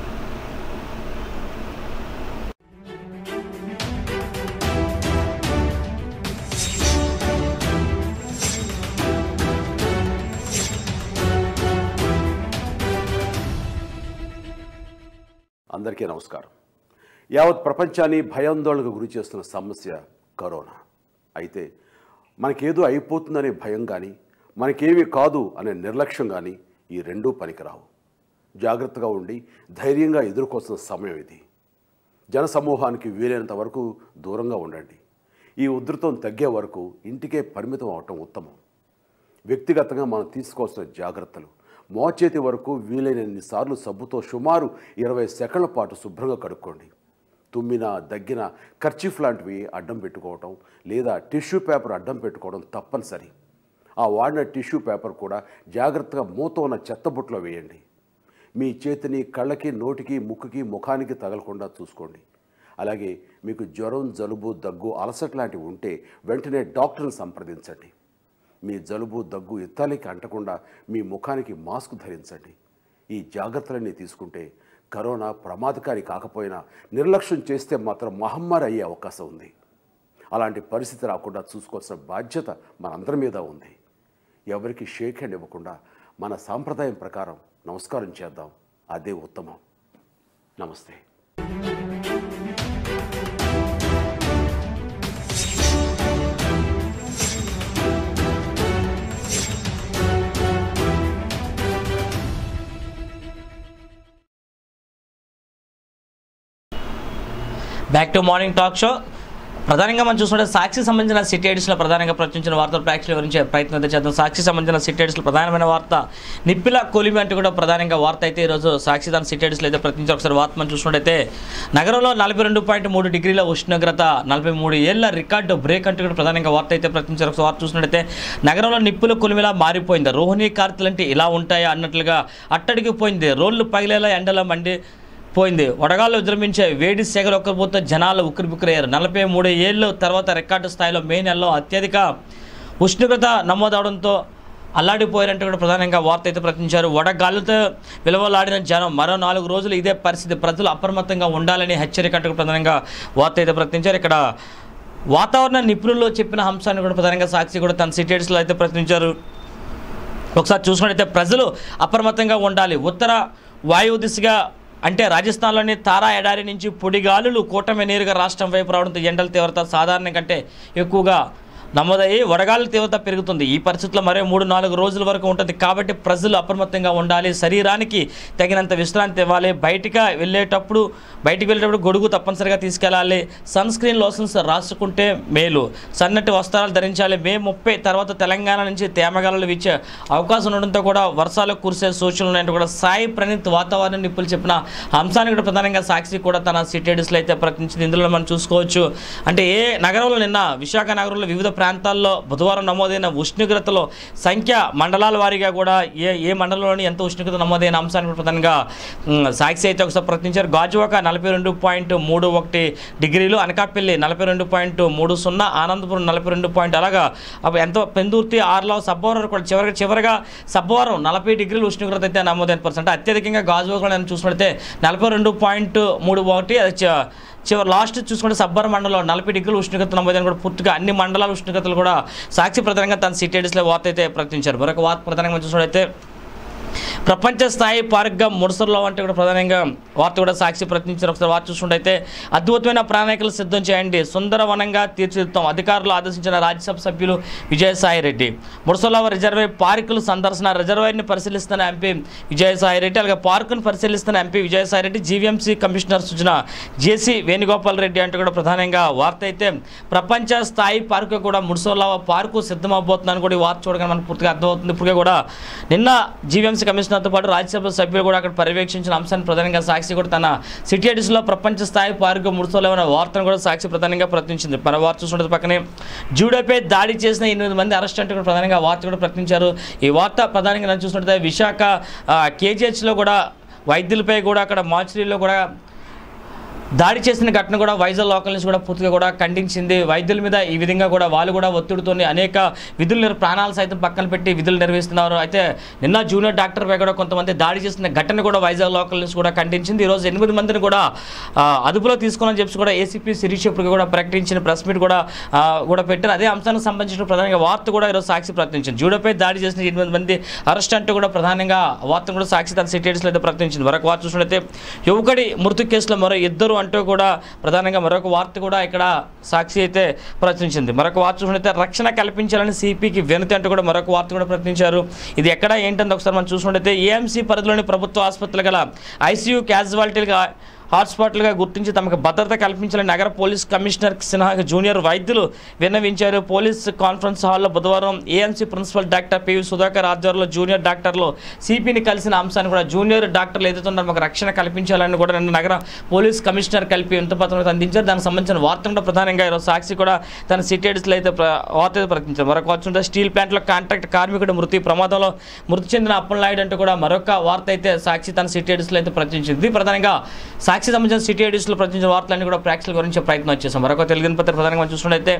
అందరికీ నమస్కారం. యావత్ ప్రపంచాన్ని భయాందోళనకు గురి చేస్తున్న సమస్య కరోనా. అయితే మనకేదో అయిపోతుందనే భయం కానీ, మనకేమీ కాదు అనే నిర్లక్ష్యం కానీ ఈ రెండూ పనికిరావు. జాగ్రత్తగా ఉండి ధైర్యంగా ఎదుర్కోవాల్సిన సమయం ఇది. జనసమూహానికి వీలైనంత వరకు దూరంగా ఉండండి. ఈ ఉధృతం తగ్గే వరకు ఇంటికే పరిమితం అవటం ఉత్తమం. వ్యక్తిగతంగా మనం తీసుకోవాల్సిన జాగ్రత్తలు: మోచేతి వరకు వీలైనన్నిసార్లు సబ్బుతో సుమారు 20 సెకండ్ల పాటు శుభ్రంగా కడుక్కోండి. తుమ్మినా దగ్గిన కర్చీఫ్ లాంటివి అడ్డం పెట్టుకోవటం లేదా టిష్యూ పేపర్ అడ్డం పెట్టుకోవడం తప్పనిసరి. ఆ వాడిన టిష్యూ పేపర్ కూడా జాగ్రత్తగా మూత ఉన్న చెత్తబుట్టలో వేయండి. మీ చేతిని కళ్ళకి, నోటికి, ముక్కుకి, ముఖానికి తగలకుండా చూసుకోండి. అలాగే మీకు జ్వరం, జలుబు, దగ్గు, అలసట లాంటివి ఉంటే వెంటనే డాక్టర్ని సంప్రదించండి. మీ జలుబు, దగ్గు ఇత్తాలికి అంటకుండా మీ ముఖానికి మాస్క్ ధరించండి. ఈ జాగ్రత్తలన్నీ తీసుకుంటే కరోనా ప్రమాదకారి కాకపోయినా నిర్లక్ష్యం చేస్తే మాత్రం మహమ్మారి అయ్యే అవకాశం ఉంది. అలాంటి పరిస్థితి రాకుండా చూసుకోవాల్సిన బాధ్యత మనందరి మీద ఉంది. ఎవరికి షేక్ హ్యాండ్ ఇవ్వకుండా మన సాంప్రదాయం ప్రకారం నమస్కారం చేద్దాం. అదే ఉత్తమం. నమస్తే. Back to morning talk show. ప్రధానంగా మనం చూసుకుంటే సాక్షి సంబంధించిన సిటీ ఎడిషన్లో ప్రధానంగా ప్రచురించిన వార్తలు ప్రేక్షకులు వివరించే ప్రయత్నం అయితే చేద్దాం. సాక్షి సంబంధించిన సిటీ ఎడిషన్లో ప్రధానమైన వార్త నిప్పిల కొలిమి అంటూ కూడా ప్రధానంగా వార్త అయితే ఈరోజు సాక్షి దాని సిటీ ఎడిషన్లో అయితే ప్రచురించారు. ఒకసారి వార్త మనం చూసుకుంటే నగరంలో 42.3 డిగ్రీల ఉష్ణోగ్రత, 43 ఏళ్ల రికార్డు బ్రేక్ అంటూ కూడా ప్రధానంగా వార్త అయితే ప్రచురించారు. ఒకసారి వార్త చూసుకుంటే నగరంలో నిప్పుల కొలిమిలా మారిపోయింది. రోహిణి కార్తెలంటే ఇలా ఉంటాయా అన్నట్లుగా అట్టడిగిపోయింది. రోళ్లు పగిలేలా ఎండల మండి పోయింది. వడగాళ్ళు విజృంభించే వేడి సెగలు ఒక్కరిపోతే జనాలు ఉక్కిరిబుక్కిరయ్యారు. 43 ఏళ్ళ తర్వాత రికార్డు స్థాయిలో మే నెలలో అత్యధిక ఉష్ణోగ్రత నమోదవడంతో అల్లాడిపోయారంటూ కూడా ప్రధానంగా వార్త అయితే ప్రకటించారు. వడగాళ్ళతో విలువలాడిన జనం. మరో 4 రోజులు ఇదే పరిస్థితి. ప్రజలు అప్రమత్తంగా ఉండాలని హెచ్చరిక అంటూ ప్రధానంగా వార్త అయితే ప్రకటించారు. ఇక్కడ వాతావరణ నిపుణులు చెప్పిన అంశాన్ని కూడా ప్రధానంగా సాక్షి కూడా తన సిటీ ఎడిషన్లో అయితే ప్రకటించారు. ఒకసారి చూసుకున్నట్లయితే ప్రజలు అప్రమత్తంగా ఉండాలి. ఉత్తర వాయువు దిశగా అంటే రాజస్థాన్లోని తారా ఎడారి నుంచి పొడిగాలులు కూటమి నేరుగా రాష్ట్రం వైపు రావడంతో ఎండల తీవ్రత సాధారణ కంటే ఎక్కువగా నమోదయ్యి వడగాళ్ళ తీవ్రత పెరుగుతుంది. ఈ పరిస్థితుల్లో మరో 3-4 రోజుల వరకు ఉంటుంది. కాబట్టి ప్రజలు అప్రమత్తంగా ఉండాలి. శరీరానికి తగినంత విశ్రాంతి ఇవ్వాలి. బయటికి వెళ్ళేటప్పుడు గొడుగు తప్పనిసరిగా తీసుకెళ్ళాలి. సన్ స్క్రీన్ లోషన్స్ రాసుకుంటే మేలు. సన్నటి వస్త్రాలు ధరించాలి. మే 30 తర్వాత తెలంగాణ నుంచి తేమగాలులు వీచే అవకాశం ఉండడంతో కూడా వర్షాలు కురిసే సూచనలు ఉన్నాయంటూ కూడా సాయి ప్రణీత్ వాతావరణ నిపుణులు చెప్పిన అంశాన్ని కూడా ప్రధానంగా సాక్షి కూడా తన సిటీ ఎడిషన్లో అయితే ప్రకటించింది. ఇందులో మనం చూసుకోవచ్చు. అంటే ఏ నగరంలో నిన్న విశాఖ నగరంలో వివిధ ప్రాంతాల్లో బుధవారం నమోదైన ఉష్ణోగ్రతలో సంఖ్య మండలాల వారీగా కూడా ఏ మండలంలోని ఎంత ఉష్ణోగ్రత నమోదైన అంశాన్ని ప్రధానంగా సాక్షి అయితే ఒకసారి ప్రకటించారు. గాజువాక 42.31 డిగ్రీలు, అనకాపల్లి 42.30, ఆనందపురం 42. అలాగా ఎంతో పెందుర్తి, ఆర్లో, సబ్బవరం కూడా చివరిగా సబ్బవరం 40 డిగ్రీలు ఉష్ణోగ్రత అయితే నమోదైన పరిస్థితి. అత్యధికంగా గాజువాకలో నేను చూసుకుంటే 42.31. అది లాస్ట్ చూసుకుంటే సబ్బవరం మండలంలో 40 డిగ్రీలు ఉష్ణోగ్రత నమోదైన కూడా పూర్తిగా అన్ని మండలాల ఉష్ణోగ్రతలు కూడా సాక్షి ప్రధానంగా తన సిటీడీస్లో వార్త అయితే ప్రకటించారు. మరొక వార్త ప్రధానంగా చూసుకుంటే ప్రపంచ స్థాయి పార్క్గా ముడసర్లో అంటే కూడా ప్రధానంగా వార్త కూడా సాక్షి ప్రకటించారు. ఒకసారి వార్త చూసుకుంటే అద్భుతమైన ప్రణాళికలు సిద్ధం చేయండి, సుందరవనంగా తీర్చిదిద్దాం, అధికారులు ఆదేశించిన రాజ్యసభ సభ్యులు విజయసాయిరెడ్డి. ముడసర్లో రిజర్వేర్ పార్కులు సందర్శన, రిజర్వేర్ని పరిశీలిస్తున్న ఎంపీ విజయసాయిరెడ్డి, అలాగే పార్కును పరిశీలిస్తున్న ఎంపీ విజయసాయిరెడ్డి, జీవీఎంసీ కమిషనర్ సూచన జేసీ వేణుగోపాల్ రెడ్డి అంటూ కూడా ప్రధానంగా వార్త అయితే ప్రపంచ స్థాయి పార్కు కూడా ముడసర్లో పార్కు సిద్ధమవబోతుందని కూడా ఈ వార్త చూడగానే మనకు పూర్తిగా అర్థమవుతుంది. ఇప్పటికే కూడా నిన్న జీవీఎంసీ కమిషనర్తో పాటు రాజ్యసభ సభ్యులు కూడా అక్కడ పర్యవేక్షించిన అంశాన్ని ప్రధానంగా సాక్షి కూడా తన సిటీ ఎడిషన్లో ప్రపంచ స్థాయి పార్కు ముడసర్లో ఉన్న వార్తను కూడా సాక్షి ప్రధానంగా ప్రకటించింది. మన వార్త చూసుకుంటే పక్కనే జూడోపై దాడి చేసిన 8 మంది అరెస్ట్ అంటూ కూడా ప్రధానంగా వార్త కూడా ప్రకటించారు. ఈ వార్త ప్రధానంగా నేను చూసుకుంటే విశాఖ కేజీహెచ్లో కూడా వైద్యులపై కూడా అక్కడ మార్చురీలో కూడా దాడి చేసిన ఘటన కూడా వైజాగ్ లోకల్ న్యూస్ కూడా పూర్తిగా కూడా ఖండించింది. వైద్యుల మీద ఈ విధంగా కూడా వాళ్ళు కూడా ఒత్తిడితోని అనేక విధులు ప్రాణాలు సైతం పక్కన పెట్టి విధులు నిర్వహిస్తున్నారు. అయితే నిన్న జూనియర్ డాక్టర్పై కూడా కొంతమంది దాడి చేసిన ఘటన కూడా వైజాగ్ లోకల్ న్యూస్ కూడా ఖండించింది. ఈరోజు 8 మందిని కూడా అదుపులో తీసుకోవాలని చెప్పి కూడా ఏసీపీ శిరీష్ ఇప్పుడు కూడా ప్రకటించిన ప్రెస్ మీట్ కూడా పెట్టారు. అదే అంశానికి సంబంధించిన ప్రధానంగా వార్త కూడా ఈరోజు సాక్షి ప్రకటించింది. జూడోపై దాడి చేసిన 8 మంది అరెస్ట్ అంటూ కూడా ప్రధానంగా వార్త కూడా సాక్షి తన సిటీడీస్లో అయితే ప్రకటించింది. మరొక వార్త చూసినట్లయితే యువకుడి మృతి కేసులో మరో 2 అంటూ కూడా ప్రధానంగా మరొక వార్త కూడా ఇక్కడ సాక్షి అయితే ప్రచురించింది. మరొక వార్త చూసినట్లయితే రక్షణ కల్పించాలని సిపికి వినతి అంటూ కూడా మరొక వార్త కూడా ప్రకటించారు. ఇది ఎక్కడ ఏంటంటే ఒకసారి మనం చూసుకుంటే ఏఎంసీ పరిధిలోని ప్రభుత్వ ఆసుపత్రులు గల ఐసీయూ క్యాజువాలిటీలుగా హాట్స్పాట్లుగా గుర్తించి తమకు భద్రత కల్పించాలని నగర పోలీస్ కమిషనర్ సిన్హాకి జూనియర్ వైద్యులు విన్నవించారు. పోలీస్ కాన్ఫరెన్స్ హాల్లో బుధవారం AMC principal doctor PV Sudhakar ఆధ్వర్యంలో జూనియర్ డాక్టర్లు సిపిని కలిసిన అంశాన్ని కూడా జూనియర్ డాక్టర్లు ఏదైతే ఉన్నారో మాకు రక్షణ కల్పించాలని కూడా నిన్న నగర పోలీస్ కమిషనర్ కలిపి వినతిపత్రం అందించారు. దానికి సంబంధించిన వార్త కూడా ప్రధానంగా ఈరోజు సాక్షి కూడా తన సిటీడీస్లో అయితే వార్త అయితే ప్రకటించారు. మరొక వార్త స్టీల్ ప్లాంట్లో కాంట్రాక్ట్ కార్మికుడు ప్రమాదంలో మృతి చెందిన అప్పలనాయుడు అంటూ కూడా మరొక వార్త అయితే సాక్షి తన సిటీడీస్లో అయితే ప్రకటించింది. ప్రధానంగా సాక్షి సంబంధించిన సిటీ ఎడిషన్లో ప్రచురించిన వార్తలన్నీ కూడా ప్రేక్షకుల గురించి ప్రయత్నం చేశాం. మరొక తెలుగు దినపత్రిక ప్రధానంగా చూసుకున్నట్లయితే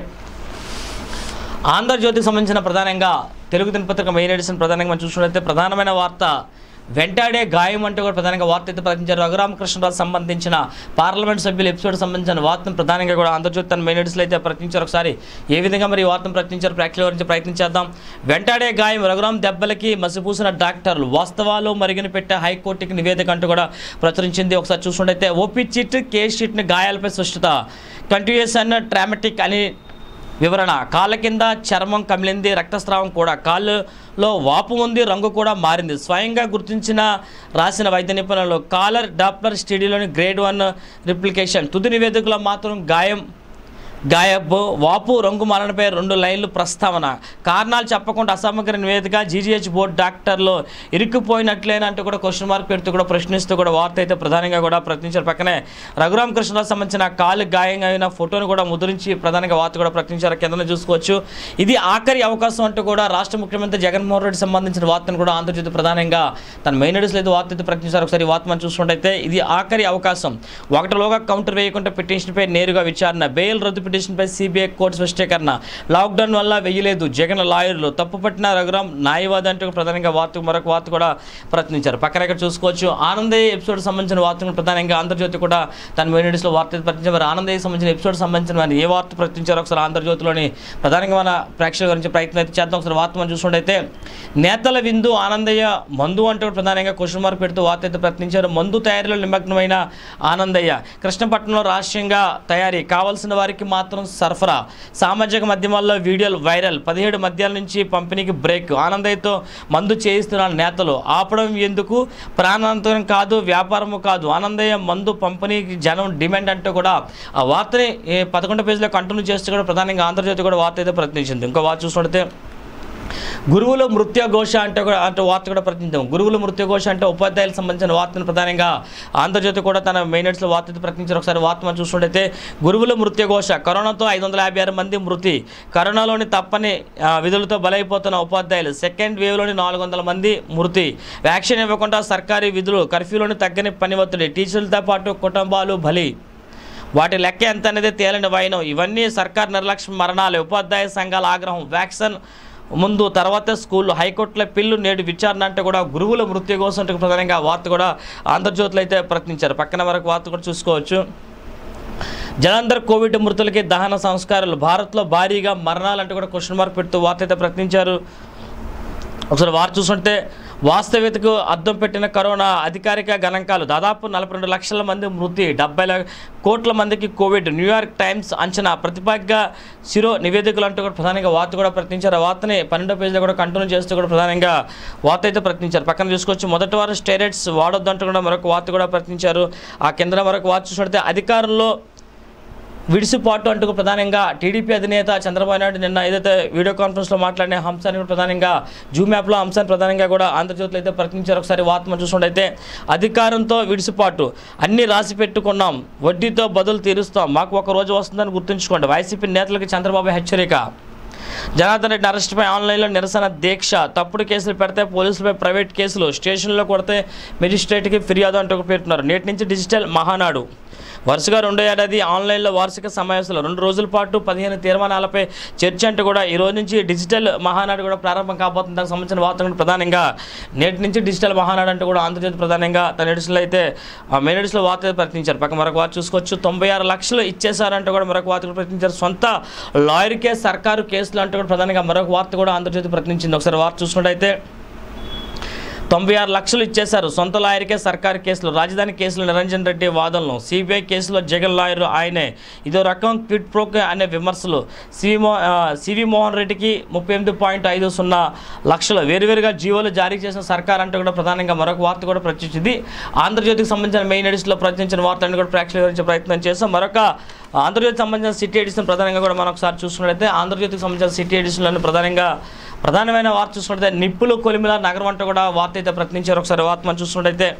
ఆంధ్రజ్యోతికి సంబంధించిన ప్రధానంగా తెలుగు దినపత్రిక మెయిన్ ఎడిషన్ ప్రధానంగా చూసుకున్నట్లయితే ప్రధానమైన వార్త వెంటాడే గాయం అంటూ కూడా ప్రధానంగా వార్త అయితే ప్రకటించారు. రఘురామకృష్ణరాజు సంబంధించిన పార్లమెంట్ సభ్యుల ఎపిసోడ్ సంబంధించిన వార్తను ప్రధానంగా కూడా ఆంధ్రజ్యోతి తన మెయిన్ ఎడిషన్లో అయితే ప్రకటించారు. ఒకసారి ఏ విధంగా మరి ఈ వార్తను ప్రకటించారు ప్రేక్షకుల గురించి ప్రయత్నించేద్దాం. వెంటాడే గాయం, రఘురామ్ దెబ్బలకి మసిపూసిన డాక్టర్లు, వాస్తవాలు మరిగిన పెట్టే హైకోర్టుకి నివేదిక అంటూ కూడా ప్రచురించింది. ఒకసారి చూసుకుంటే ఓపీ చిట్, కేస్ షీట్ని గాయాలపై స్పష్టత, కంటిన్యూషన్ ట్రామాటిక్ అని వివరణ, కాళ్ళ కింద చర్మం కమిలింది, రక్తస్రావం కూడా, కాళ్ళలో వాపు ఉంది, రంగు కూడా మారింది, స్వయంగా గుర్తించిన రాసిన వైద్య నిపుణులు, కాలర్ డాప్లర్ స్టడీలోని గ్రేడ్ 1 రిప్లికేషన్, తుది నివేదికలో మాత్రం గాయబ్, వాపు రంగు మారణపై 2 లైన్లు ప్రస్తావన, కారణాలు చెప్పకుండా అసమగ్ర నివేదిక, జీజీహెచ్ బోర్డు డాక్టర్లు ఇరుక్కుపోయినట్లేనంటూ కూడా క్వశ్చన్ మార్క్ పెడుతూ కూడా ప్రశ్నిస్తూ కూడా వార్త అయితే ప్రధానంగా కూడా ప్రకటించారు. పక్కనే రఘురామకృష్ణరావు సంబంధించిన కాలు గాయం అయిన ఫోటోను కూడా ముద్రించి ప్రధానంగా వార్త కూడా ప్రకటించారు. కింద చూసుకోవచ్చు. ఇది ఆఖరి అవకాశం అంటూ కూడా రాష్ట్ర ముఖ్యమంత్రి జగన్మోహన్ రెడ్డి సంబంధించిన వార్తను కూడా ఆంధ్రజ్యోతి ప్రధానంగా తన మెయిన్ ఎడిషన్లో అయితే వార్త అయితే ప్రకటించారు. ఒకసారి ఈ వార్త మనం చూసుకుంటే ఇది ఆఖరి అవకాశం, 1లోగా కౌంటర్ వేయకుండా పిటిషన్పై నేరుగా విచారణ, బెయిల్ రద్దు పిటిషన్పై సిబిఐ కోర్టు స్పష్టీకరణ, లాక్డౌన్ వల్ల వేయలేదు జగన్ లాయర్లు, తప్పుపట్టిన రఘురామ్ న్యాయవాది అంటూ ప్రధానంగా మరొక వార్త కూడా ప్రకటించారు. పక్కన ఇక్కడ చూసుకోవచ్చు. ఆనందయ్య ఎపిసోడ్ సంబంధించిన వార్తను ప్రధానంగా ఆంధ్రజ్యోతి కూడా తన మెయిన్ ఎడిషన్లో వార్త ప్రకటించారు. ఆనందయ్య సంబంధించిన ఎపిసోడ్ సంబంధించిన ఏ వార్త ప్రకటించారో ఒకసారి ఆంధ్రజ్యోతిలోని ప్రధానంగా మన ప్రేక్షకుల గురించి ప్రయత్నం అయితే చేద్దాం. ఒకసారి వార్త మనం చూసుకుంటే నేతల విందు ఆనందయ్య మందు అంటూ ప్రధానంగా క్వశ్చన్ మార్క్ పెడుతూ వార్త అయితే ప్రకటించారు. మందు తయారీలో నిమగ్నమైన ఆనందయ్య, కృష్ణపట్నంలో రహస్యంగా తయారీ, కావాల్సిన వారికి మాత్రం సరఫరా, సామాజిక మాధ్యమాల్లో వీడియోలు వైరల్, 17 మద్యాల నుంచి పంపిణీకి బ్రేక్, ఆనందయ్యతో మందు చేయిస్తున్న నేతలు, ఆపడం ఎందుకు, ప్రాణాంతరం కాదు, వ్యాపారము కాదు, ఆనందయ్య మందు పంపిణీకి జనం డిమాండ్ అంటూ కూడా ఆ వార్తని 11 పేజీలో కంటిన్యూ చేస్తూ కూడా ప్రధానంగా ఆంధ్రజ్యోతి కూడా వార్త అయితే ప్రకటించింది. ఇంకో వార్త చూసుకుంటే గురువుల మృత్యుఘోష అంటే వార్త కూడా ప్రకటించాం. గురువుల మృత్యుఘోష అంటే ఉపాధ్యాయులకు సంబంధించిన వార్తను ప్రధానంగా ఆంధ్రజ్యోతి కూడా తన మెయిన్ ఎడిషన్లో వార్త ప్రకటించారు. ఒకసారి వార్త మనం చూసుకుంటే గురువుల మృత్యుఘోష, కరోనాతో 556 మంది మృతి, కరోనాలోని తప్పని విధులతో బలైపోతున్న ఉపాధ్యాయులు, సెకండ్ వేవ్లోని 400 మంది మృతి, వ్యాక్సిన్ ఇవ్వకుండా సర్కారీ విధులు, కర్ఫ్యూలోని తగ్గని పని ఒత్తిడి, టీచర్లతో పాటు కుటుంబాలు బలి, వాటి లెక్క ఎంత అనేది తేలని వైనం, ఇవన్నీ సర్కార్ నిర్లక్ష్య మరణాలు, ఉపాధ్యాయ సంఘాల ఆగ్రహం, వ్యాక్సిన్ ముందు తర్వాత స్కూళ్ళు, హైకోర్టుల పిల్లు నేడు విచారణ అంటే కూడా గురువుల మృత్యుఘోష అంటే ప్రధానంగా వార్త కూడా ఆంధ్రజ్యోతిలో అయితే ప్రకటించారు. పక్కన వరకు వార్త కూడా చూసుకోవచ్చు. జలంధర్ కోవిడ్ మృతులకి దహన సంస్కారాలు, భారత్లో భారీగా మరణాలు అంటే కూడా క్వశ్చన్ మార్క్ పెడుతూ వార్త అయితే ప్రకటించారు. ఒకసారి వార్త చూస్తుంటే వాస్తవికతకు అద్దం పెట్టిన కరోనా అధికారిక గణాంకాలు, దాదాపు 42 లక్షల మంది మృతి, 70 కోట్ల మందికి కోవిడ్, న్యూయార్క్ టైమ్స్ అంచనా, ప్రతిపాదిక సిరో నివేదికలు అంటూ కూడా ప్రధానంగా వార్త కూడా ప్రకటించారు. ఆ వార్తని 12వ పేజీలో కూడా కంటిన్యూ చేస్తూ కూడా ప్రధానంగా వార్త అయితే ప్రకటించారు. పక్కన చూసుకోవచ్చు. మొదటి వారం స్టెరాయిడ్స్ వాడొద్దు అంటూ కూడా మరొక వార్త కూడా ప్రకటించారు. ఆ కింద మరొక వార్త చూసుకుంటే అధికారంలో విడిసిపాటు అంటూ ప్రధానంగా టీడీపీ అధినేత చంద్రబాబు నాయుడు నిన్న ఏదైతే వీడియో కాన్ఫరెన్స్లో మాట్లాడిన అంశాన్ని కూడా ప్రధానంగా జూమ్ యాప్లో అంశాన్ని ప్రధానంగా కూడా ఆంధ్రజ్యోతిలో అయితే ప్రకటించారు. ఒకసారి వార్త మనం చూసుకుంటే అధికారంతో విడిసిపాటు, అన్ని రాసి పెట్టుకున్నాం, వడ్డీతో బదులు తీరుస్తాం, మాకు ఒక రోజు వస్తుందని గుర్తుంచుకోండి, వైసీపీ నేతలకు చంద్రబాబు హెచ్చరిక, జనార్దన్ రెడ్డి అరెస్టుపై ఆన్లైన్లో నిరసన దీక్ష, తప్పుడు కేసులు పెడితే పోలీసులపై ప్రైవేట్ కేసులు, స్టేషన్లో కొడితే మెజిస్ట్రేట్కి ఫిర్యాదు అంటూ పేర్కొన్నారు. నేటి నుంచి డిజిటల్ మహానాడు, వరుసగా 2వ ఏడాది ఆన్లైన్లో వార్షిక సమావేశాలు, 2 రోజుల పాటు 15 తీర్మానాలపై చర్చ అంటూ కూడా ఈ రోజు నుంచి డిజిటల్ మహానాడు కూడా ప్రారంభం కాబోతుంది. దానికి సంబంధించిన వార్తలు ప్రధానంగా నేటి నుంచి డిజిటల్ మహానాడు అంటూ కూడా ఆంధ్రజ్యోతి ప్రధానంగా తన ఎడిషన్లో అయితే మెయిన్ ఎడిషన్లో వార్త ప్రకటించారు. పక్క మరొక వార్త చూసుకోవచ్చు. 96 లక్షలు ఇచ్చేశారంటూ కూడా మరొక వార్త ప్రకటించారు. సొంత లాయర్కే సర్కారు కేసులు అంటూ కూడా ప్రధానంగా మరొక వార్త కూడా ఆంధ్రజ్యోతి ప్రకటించింది. ఒకసారి వార్త చూసుకుంటే 96 లక్షలు ఇచ్చేశారు, సొంత లాయర్కే సర్కారు కేసులు, రాజధాని కేసులో నిరంజన్ రెడ్డి వాదనలు, సిబిఐ కేసులో జగన్ లాయర్ ఆయనే, ఇదో రకం క్విడ్ ప్రోకో అనే విమర్శలు, సివి మోహన్ రెడ్డికి 38.50 లక్షలు, వేరువేరుగా జీవోలు జారీ చేసిన సర్కార్ అంటూ కూడా ప్రధానంగా మరొక వార్త కూడా ప్రచురించింది. ఆంధ్రజ్యోతికి సంబంధించిన మెయిన్ ఎడిషన్లో ప్రచురించిన వార్తలను కూడా ప్రేక్షకుల గురించి ప్రయత్నం చేస్తాం. మరొక ఆంధ్రజ్యోతికి సంబంధించిన సిటీ ఎడిషన్ ప్రధానంగా కూడా మనం ఒకసారి చూసుకున్నట్లయితే ఆంధ్రజ్యోతికి సంబంధించిన సిటీ ఎడిషన్లను ప్రధానమైన వార్త చూసుకుంటే నిప్పులు కొలిమిల నగరం అంటూ కూడా వార్త అయితే ప్రకటించారు. ఒకసారి వార్త మనం చూసుకున్నట్లయితే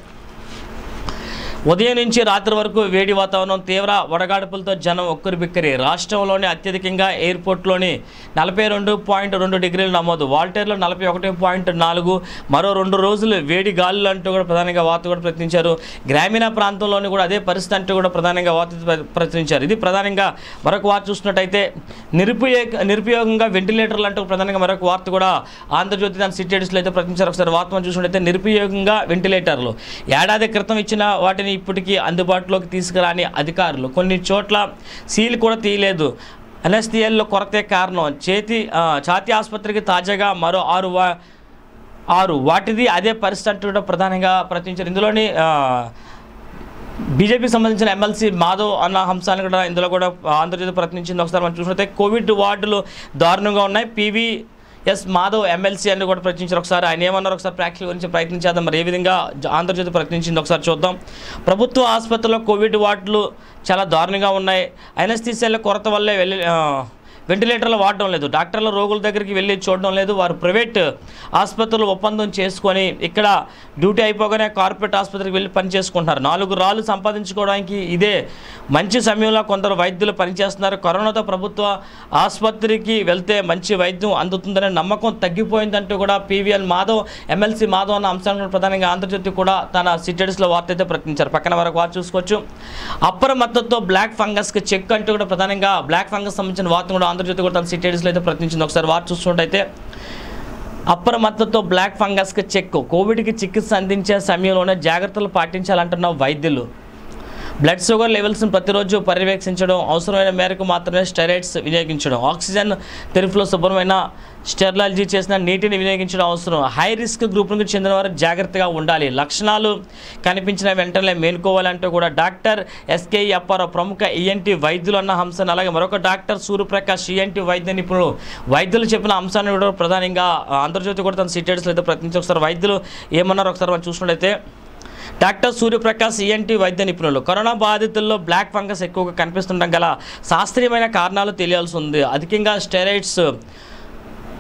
ఉదయం నుంచి రాత్రి వరకు వేడి వాతావరణం, తీవ్ర వడగాడుపులతో జనం ఒక్కరిబిక్కరి, రాష్ట్రంలోని అత్యధికంగా ఎయిర్పోర్ట్లోని 42.2 డిగ్రీలు నమోదు, వాల్టేర్లో 41.4, మరో 2 రోజులు వేడి గాలులు అంటూ కూడా ప్రధానంగా వార్త కూడా ప్రకటించారు. గ్రామీణ ప్రాంతంలోని కూడా అదే పరిస్థితి అంటూ కూడా ప్రధానంగా వార్త ప్రకటించారు. ఇది ప్రధానంగా మరొక వార్త చూసినట్టయితే నిరుపయోగంగా వెంటిలేటర్లు అంటూ ప్రధానంగా మరొక వార్త కూడా ఆంధ్రజ్యోతి దాని సిటీ ఎడిషన్లో అయితే ప్రకటించారు. ఒకసారి వార్త మనం చూసినట్టయితే నిరుపయోగంగా వెంటిలేటర్లు, ఏడాది క్రితం ఇచ్చిన వాటిని ఇప్పటికీ అందుబాటులోకి తీసుకురాని అధికారులు, కొన్ని చోట్ల సీల్ కూడా తీయలేదు, ఎన్ఎస్టీఎల్లో కొరతే కారణం, ఛాతీ ఆసుపత్రికి తాజాగా మరో 6 వాటిది అదే పరిస్థితి అంటూ కూడా ప్రధానంగా ప్రకటించారు. ఇందులోని బీజేపీకి సంబంధించిన ఎమ్మెల్సీ మాధవ్ అన్న అంశాన్ని కూడా ఇందులో కూడా ఆంధ్రజ్యోతి ప్రకటించింది. ఒకసారి మనం చూసినట్లయితే కోవిడ్ వార్డులు దారుణంగా ఉన్నాయి, పివిఎస్ మాధవ్ ఎమ్మెల్సీ అని కూడా ప్రకటించారు. ఒకసారి ఆయన ఏమన్నారు ఒకసారి ప్రేక్షకుల గురించి ప్రయత్నించేద్దాం. మరి ఏ విధంగా ఆంధ్రజ్యోతి ప్రకటించింది ఒకసారి చూద్దాం. ప్రభుత్వ ఆసుపత్రిలో కోవిడ్ వార్డులు చాలా దారుణంగా ఉన్నాయి, ఎన్ఎస్టీసీల కొరత వల్లే వెంటిలేటర్లు వాడడం లేదు, డాక్టర్ల రోగుల దగ్గరికి వెళ్ళి చూడడం లేదు, వారు ప్రైవేట్ ఆసుపత్రులు ఒప్పందం చేసుకొని ఇక్కడ డ్యూటీ అయిపోగానే కార్పొరేట్ ఆసుపత్రికి వెళ్ళి పని చేసుకుంటున్నారు. 4 రాళ్ళు సంపాదించుకోవడానికి ఇదే మంచి సమయంలో కొందరు వైద్యులు పనిచేస్తున్నారు. కరోనాతో ప్రభుత్వ ఆసుపత్రికి వెళ్తే మంచి వైద్యం అందుతుందనే నమ్మకం తగ్గిపోయిందంటూ కూడా పివిఎల్ మాధవ్ ఎమ్మెల్సీ మాధవ్ అన్న అంశాలను ప్రధానంగా ఆంధ్రజ్యోతి కూడా తన సిటీస్లో వార్త అయితే ప్రకటించారు. పక్కన వరకు వార్త చూసుకోవచ్చు. అప్రమత్తతో బ్లాక్ ఫంగస్కి చెక్ అంటూ కూడా ప్రధానంగా బ్లాక్ ఫంగస్ సంబంధించిన వార్త కూడా ఆంధ్రజ్యోతి కూడా తన సిటీస్లో అయితే ప్రకటించింది. ఒకసారి వార్త చూసుకుంటే అప్రమత్తతో బ్లాక్ ఫంగస్కి చెక్, కోవిడ్కి చికిత్స అందించే సమయంలోనే జాగ్రత్తలు పాటించాలంటున్న వైద్యులు, బ్లడ్ షుగర్ లెవెల్స్ను ప్రతిరోజు పర్యవేక్షించడం, అవసరమైన మేరకు మాత్రమే స్టెరాయిడ్స్ వినియోగించడం, ఆక్సిజన్ థెరపీలో శుభ్రమైన స్టెరిలైజ్ చేసిన నీటిని వినియోగించడం అవసరం, హై రిస్క్ గ్రూప్కి చెందిన వారు జాగ్రత్తగా ఉండాలి, లక్షణాలు కనిపించిన వెంటనే మేల్కోవాలంటూ కూడా డాక్టర్ ఎస్కే అప్పారావు ప్రముఖ ఈఎన్టీ వైద్యులు అన్న అంశాన్ని, అలాగే మరొక డాక్టర్ సూర్యప్రకాష్ ఈఎన్టీ వైద్య నిపుణులు వైద్యులు చెప్పిన అంశాన్ని కూడా ప్రధానంగా ఆంధ్రజ్యోతి కూడా తన సిటీస్లో అయితే ప్రకటించి ఒకసారి వైద్యులు ఏమన్నారో ఒకసారి మనం చూసినట్లయితే డాక్టర్ సూర్యప్రకాష్ ఈఎన్టీ వైద్య నిపుణులు, కరోనా బాధితుల్లో బ్లాక్ ఫంగస్ ఎక్కువగా కనిపిస్తుండడం గల శాస్త్రీయమైన కారణాలు తెలియాల్సి ఉంది, అధికంగా స్టెరాయిడ్స్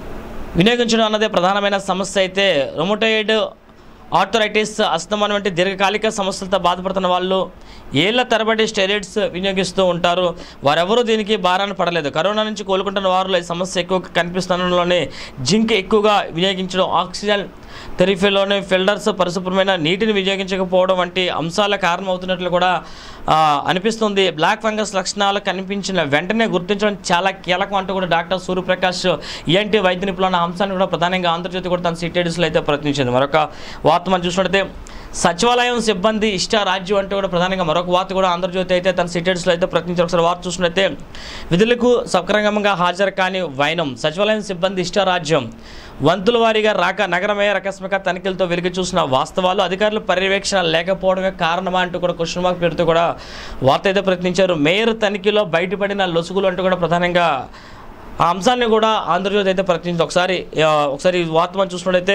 వినియోగించడం అన్నదే ప్రధానమైన సమస్య. అయితే రొమటోయిడ్ ఆర్థరైటిస్, అస్తమానం వంటి దీర్ఘకాలిక సమస్యలతో బాధపడుతున్న వాళ్ళు ఏళ్ల తరబడి స్టెరాయిడ్స్ వినియోగిస్తూ ఉంటారు. వారెవరూ దీనికి భారాన్ని పడలేదు. కరోనా నుంచి కోలుకుంటున్న వారిలో ఈ సమస్య ఎక్కువగా కనిపిస్తుండడంలోనే జింక్ ఎక్కువగా వినియోగించడం, ఆక్సిజన్ థెరపీలోని ఫిల్టర్స్, పరిశుభ్రమైన నీటిని వినియోగించకపోవడం వంటి అంశాల కారణమవుతున్నట్లు కూడా అనిపిస్తుంది. బ్లాక్ ఫంగస్ లక్షణాలు కనిపించిన వెంటనే గుర్తించడం చాలా కీలకం అంటూ కూడా డాక్టర్ సూర్యప్రకాష్ ఈఎన్టీ వైద్య నిపుణుల అంశాన్ని కూడా ప్రధానంగా ఆంధ్రజ్యోతి కూడా తన సిటీడీస్లో అయితే ప్రయత్నించింది. మరొక వార్త మనం చూసినట్లయితే సచివాలయం సిబ్బంది ఇష్టారాజ్యం అంటూ కూడా ప్రధానంగా మరొక వార్త కూడా ఆంధ్రజ్యోతి అయితే తన సిటీడీస్లో అయితే ప్రయత్నించారు. ఒకసారి వార్త చూసినట్లయితే విధులకు సక్రమంగా హాజరు కాని వైనం, సచివాలయం సిబ్బంది ఇష్టారాజ్యం, వంతుల వారీగా రాక, నగర మేయర్ ఆకస్మిక తనిఖీలతో వెలికి చూసిన వాస్తవాలు, అధికారులు పర్యవేక్షణ లేకపోవడమే కారణమా అంటూ కూడా క్వశ్చన్ మార్క్ పేరుతో కూడా వార్త అయితే ప్రయత్నించారు. మేయర్ తనిఖీలో బయటపడిన లొసుగులు అంటూ కూడా ప్రధానంగా ఆ అంశాన్ని కూడా ఆంధ్రజ్యోతి అయితే ప్రయత్నించింది. ఒకసారి ఈ వార్త మనం చూసినట్లయితే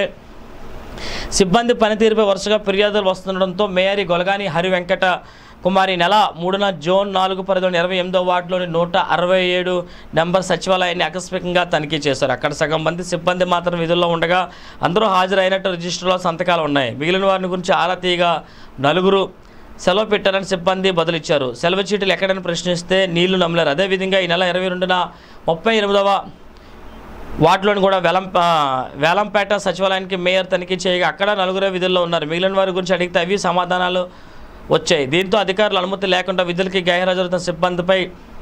సిబ్బంది పనితీరుపై వరుసగా ఫిర్యాదులు వస్తుండడంతో మేయర్ గొలగాని హరి వెంకట కుమారి నెల 3న జోన్ 4 పరిధిలోని 28వ వార్డులోని 167 నెంబర్ సచివాలయాన్ని ఆకస్మికంగా తనిఖీ చేశారు. అక్కడ సగం మంది సిబ్బంది మాత్రం విధుల్లో ఉండగా అందరూ హాజరైనట్టు రిజిస్టర్లో సంతకాలు ఉన్నాయి. మిగిలిన వారిని గురించి ఆరా తీయగా 4 సెలవు పెట్టారని సిబ్బంది బదులిచ్చారు. సెలవు చీటీలు ఎక్కడని ప్రశ్నిస్తే నీళ్లు నమ్మలేరు. అదేవిధంగా ఈ నెల 22న 38వ వార్డులోని కూడా వేలంపేట సచివాలయానికి మేయర్ తనిఖీ చేయగా అక్కడ 4 విధుల్లో ఉన్నారు. మిగిలిన వారి గురించి అడిగితే అవి సమాధానాలు వచ్చాయి. దీంతో అధికారులు అనుమతి లేకుండా విధులకి గైర్హాజరవుతున్న సిబ్బందిపై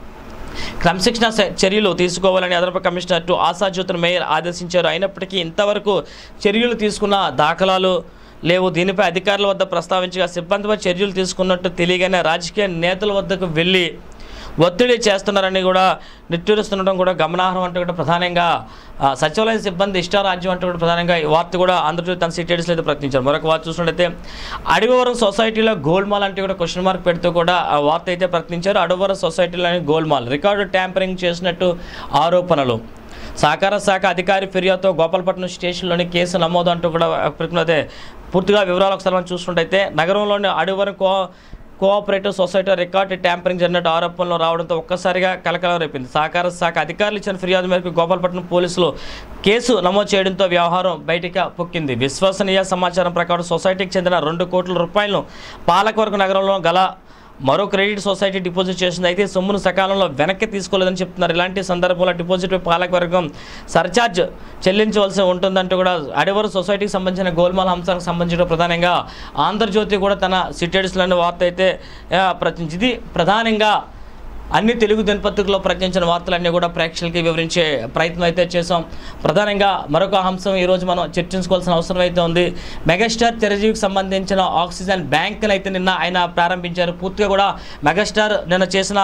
క్రమశిక్షణ చర్యలు తీసుకోవాలని అదనపు కమిషనర్ టు ఆశాజ్యోతిని మేయర్ ఆదేశించారు. అయినప్పటికీ ఇంతవరకు చర్యలు తీసుకున్న దాఖలాలు లేవు. దీనిపై అధికారుల వద్ద ప్రస్తావించగా సిబ్బందిపై చర్యలు తీసుకున్నట్టు తెలియగానే రాజకీయ నేతల వద్దకు వెళ్ళి ఒత్తిడి చేస్తున్నారని కూడా నిట్టూరుస్తుండడం కూడా గమనార్హం అంటూ కూడా ప్రధానంగా సచివాలయ సిబ్బంది ఇష్టారాజ్యం అంటూ కూడా ప్రధానంగా ఈ వార్త కూడా ఆంధ్రజ్యోతి తన సిటీడీస్లో అయితే ప్రకటించారు. మరొక వార్త చూసినట్లయితే అడవివరం సొసైటీలో గోల్మాల్ అంటే కూడా క్వశ్చన్ మార్క్ పెడుతూ కూడా ఆ వార్త అయితే ప్రకటించారు. అడవివరం సొసైటీలోని గోల్మాల్ రికార్డు ట్యాంపరింగ్ చేసినట్టు ఆరోపణలు, సహకార శాఖ అధికారి ఫిర్యాదుతో గోపాలపట్నం స్టేషన్లోని కేసు నమోదు అంటూ కూడా ప్రకటన. పూర్తిగా వివరాలు ఒకసారి మనం చూసుకుంటే నగరంలోని Adavivaram cooperative society record tampering జరిగినట్టు ఆరోపణలు రావడంతో ఒక్కసారిగా కలకలం రేపింది. సహకార శాఖ అధికారులు ఇచ్చిన ఫిర్యాదు మేరకు గోపాలపట్నం పోలీసులు కేసు నమోదు చేయడంతో వ్యవహారం బయటికి పొక్కింది. విశ్వసనీయ సమాచారం ప్రకారం సొసైటీకి చెందిన 2 కోట్ల రూపాయలను పాలకవర్గ నగరంలో గల మరో క్రెడిట్ సొసైటీ డిపాజిట్ చేసింది. అయితే సొమ్మును సకాలంలో వెనక్కి తీసుకోలేదని చెప్తున్నారు. ఇలాంటి సందర్భంలో డిపాజిట్ పాలకవర్గం సర్చార్జ్ చెల్లించవలసి ఉంటుందంటూ కూడా అడవివరం సొసైటీకి సంబంధించిన గోల్మాల్ అంశానికి సంబంధించిన ప్రధానంగా ఆంధ్రజ్యోతి కూడా తన సిటీడీస్లోని వార్త అయితే ప్రచురించింది. ఇది ప్రధానంగా అన్ని తెలుగు దినపత్రికల్లో ప్రకటించిన వార్తలన్నీ కూడా ప్రేక్షకులకి వివరించే ప్రయత్నం అయితే చేసాం. ప్రధానంగా మరొక అంశం ఈరోజు మనం చర్చించుకోవాల్సిన అవసరం అయితే ఉంది. మెగాస్టార్ చిరంజీవికి సంబంధించిన ఆక్సిజన్ బ్యాంక్ని అయితే నిన్న ఆయన ప్రారంభించారు. పూర్తిగా కూడా మెగాస్టార్ నిన్న చేసిన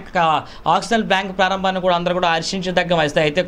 ఆక్సిజన్ బ్యాంక్ ప్రారంభాన్ని కూడా అందరూ కూడా హర్షించదగ్గ వస్తాయి. అయితే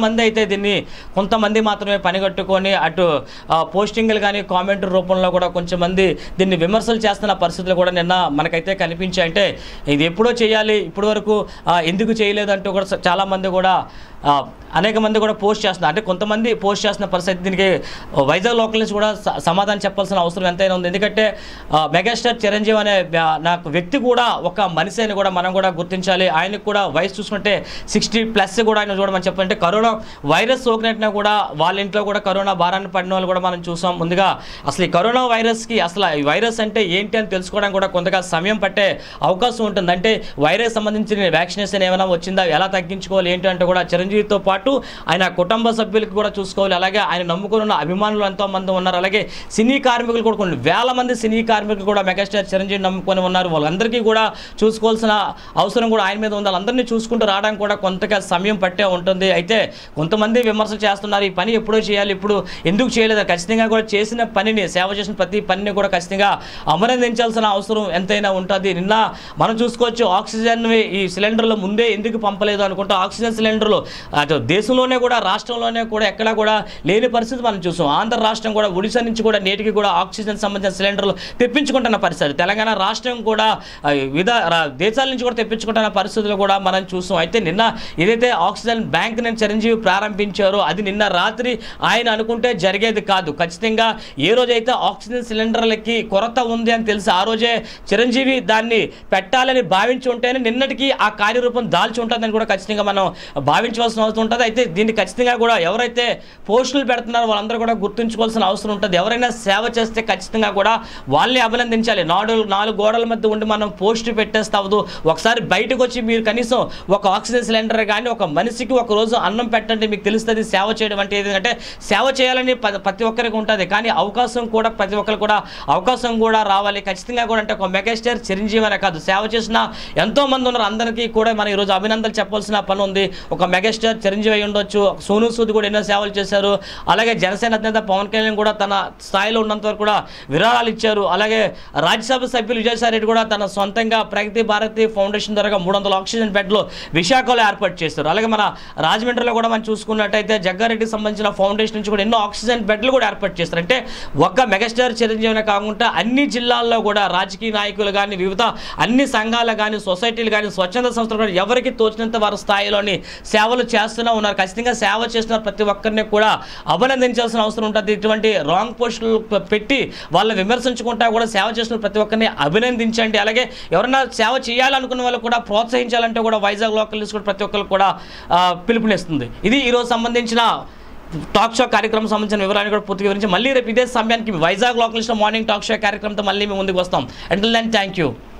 కొంతమంది మాత్రమే పనిగట్టుకొని అటు పోస్టింగ్లు కానీ కామెంట్ రూపంలో కూడా కొంచెం మంది దీన్ని విమర్శలు చేస్తున్న పరిస్థితులు కూడా నిన్న మనకైతే కనిపించాయి. అంటే ఇది ఎప్పుడో చేయాలి, ఇప్పుడు వరకు ఎందుకు చేయలేదంటూ కూడా చాలామంది కూడా అనేక మంది కూడా పోస్ట్ చేస్తున్నారు. అంటే కొంతమంది పోస్ట్ చేస్తున్న పరిస్థితి. దీనికి వైజాగ్ లోకల్ నుంచి కూడా సమాధానం చెప్పాల్సిన అవసరం ఎంతైనా ఉంది. ఎందుకంటే మెగాస్టార్ చిరంజీవి అనే నాకు వ్యక్తి కూడా ఒక మనిషి అని కూడా మనం కూడా గుర్తించాలి. ఆయనకు కూడా వయసు చూసుకుంటే 60+ కూడా ఆయన చూడమని చెప్పాలంటే కరోనా వైరస్ సోకినట్టున కూడా వాళ్ళ ఇంట్లో కూడా కరోనా భారాన్ని పడిన వాళ్ళు కూడా మనం చూసాం. ముందుగా అసలు ఈ కరోనా వైరస్కి అసలు ఈ వైరస్ అంటే ఏంటి అని తెలుసుకోవడానికి కూడా కొంతగా సమయం పట్టే అవకాశం ఉంటుంది. అంటే వైరస్ సంబంధించిన వ్యాక్సినేషన్ ఏమైనా వచ్చిందా, ఎలా తగ్గించుకోవాలి ఏంటి అంటే కూడా చిరంజీవితో పాటు ఆయన కుటుంబ సభ్యులకు కూడా చూసుకోవాలి. అలాగే ఆయన నమ్ముకుని ఉన్న అభిమానులు ఎంతోమంది ఉన్నారు. అలాగే సినీ కార్మికులు కూడా కొన్ని వేల మంది సినీ కార్మికులు కూడా మెగాస్టార్ చిరంజీవి నమ్ముకొని ఉన్నారు. వాళ్ళందరికీ కూడా చూసుకోవాల్సిన అవసరం కూడా ఆయన మీద ఉంది. వాళ్ళందరినీ చూసుకుంటూ రావడానికి కూడా కొంతగా సమయం పట్టే ఉంటుంది. అయితే కొంతమంది విమర్శలు చేస్తున్నారు, ఈ పని ఎప్పుడో చేయాలి, ఇప్పుడు ఎందుకు చేయలేదు. ఖచ్చితంగా కూడా చేసిన పనిని, సేవ చేసిన ప్రతి పనిని కూడా ఖచ్చితంగా అమరందించాల్సిన అవసరం ఎంతైనా ఉంటుంది. నిన్న మనం చూసుకోవచ్చు ఆక్సిజన్ ఈ సిలిండర్లు ముందే ఎందుకు పంపలేదు అనుకుంటా. ఆక్సిజన్ సిలిండర్లు అటు దేశంలోనే కూడా రాష్ట్రంలోనే కూడా ఎక్కడా కూడా లేని పరిస్థితి మనం చూసాం. ఆంధ్ర రాష్ట్రం కూడా ఒడిశా నుంచి కూడా నేటికి కూడా ఆక్సిజన్ సంబంధించిన సిలిండర్లు తెప్పించుకుంటున్న పరిస్థితి. తెలంగాణ రాష్ట్రం కూడా వివిధ దేశాల నుంచి కూడా తెప్పించుకుంటున్న పరిస్థితులు కూడా మనం చూసాం. అయితే నిన్న ఏదైతే ఆక్సిజన్ బ్యాంక్ నేను చిరంజీవి ప్రారంభించారో అది నిన్న రాత్రి ఆయన అనుకుంటే జరిగేది కాదు. ఖచ్చితంగా ఏ రోజైతే ఆక్సిజన్ సిలిండర్లకి కొరత ఉంది అని తెలిసి ఆ రోజే చిరంజీవి దాన్ని పెట్టాలని భావించి ఉంటేనే నిన్నటికి ఆ కార్యరూపం దాల్చి ఉంటుందని కూడా ఖచ్చితంగా మనం భావించవలసిన గుర్తుంచుకోవాల్సిన అవసరం ఉంటుంది. అయితే దీన్ని ఖచ్చితంగా కూడా ఎవరైతే పోస్టులు పెడుతున్నారో వాళ్ళందరూ కూడా గుర్తుంచుకోవాల్సిన అవసరం ఉంటుంది. ఎవరైనా సేవ చేస్తే ఖచ్చితంగా కూడా వాళ్ళని అభినందించాలి. నాలుగు గోడల మధ్య ఉండి మనం పోస్ట్ పెట్టేస్తే అవ్వదు. ఒకసారి బయటకు వచ్చి మీరు కనీసం ఒక ఆక్సిజన్ సిలిండర్ కానీ ఒక మనిషికి ఒక రోజు అన్నం పెట్టండి, మీకు తెలుస్తుంది సేవ చేయడం అంటే ఏంటంటే సేవ చేయాలని ప్రతి ఒక్కరికి ఉంటుంది. కానీ అవకాశం కూడా ప్రతి ఒక్కరికి కూడా అవకాశం కూడా రావాలి ఖచ్చితంగా కూడా. అంటే ఒక మెగాస్టార్ చిరంజీవి అనే కాదు, సేవ చేసిన ఎంతో మంది ఉన్నారు. అందరికీ కూడా మనం ఈరోజు అభినందనలు చెప్పాల్సిన పని ఉంది. ఒక మెగాస్టార్ చిరంజీవి అయి ఉండొచ్చు, సోను సూద్ కూడా ఎన్నో సేవలు చేశారు. అలాగే జనసేన అధినేత పవన్ కళ్యాణ్ కూడా తన స్థాయిలో ఉన్నంత వరకు కూడా విరాళాలు ఇచ్చారు. అలాగే రాజ్యసభ సభ్యులు విజయసాయి రెడ్డి కూడా తన సొంతంగా ప్రగతి భారతి ఫౌండేషన్ ద్వారా 300 ఆక్సిజన్ బెడ్లు విశాఖలో ఏర్పాటు చేస్తారు. అలాగే మన రాజమండ్రిలో కూడా మనం చూసుకున్నట్టయితే జగ్గారెడ్డికి సంబంధించిన ఫౌండేషన్ నుంచి కూడా ఎన్నో ఆక్సిజన్ బెడ్లు కూడా ఏర్పాటు చేస్తారు. అంటే ఒక్క మెగాస్టార్ చిరంజీవినే కాకుండా అన్ని జిల్లాల్లో కూడా రాజకీయ నాయకులు కానీ వివిధ అన్ని సంఘాలు కానీ సొసైటీలు కానీ స్వచ్ఛంద సంస్థలు కానీ ఎవరికి తోచినంత వారి స్థాయిలోని సేవలు చేస్తూనే ఉన్నారు. ఖచ్చితంగా సేవ చేస్తున్న ప్రతి ఒక్కరిని కూడా అభినందించాల్సిన అవసరం ఉంటుంది. ఇటువంటి రాంగ్ పోస్టులు పెట్టి వాళ్ళని విమర్శించుకుంటా కూడా సేవ చేస్తున్న ప్రతి ఒక్కరిని అభినందించండి. అలాగే ఎవరైనా సేవ చేయాలనుకున్న వాళ్ళు కూడా ప్రోత్సహించాలంటే కూడా వైజాగ్ లోకల్ న్యూస్ కూడా ప్రతి ఒక్కరు కూడా పిలుపునిస్తుంది. ఇది ఈరోజు సంబంధించిన టాక్ షో కార్యక్రమం సంబంధించిన వివరాన్ని కూడా పూర్తిగా వివరించి మళ్ళీ రేపు ఇదే సమయానికి Vizag local news morning talk show కార్యక్రమంతో మళ్ళీ మేము ముందుకు వస్తాం. Until then thank you.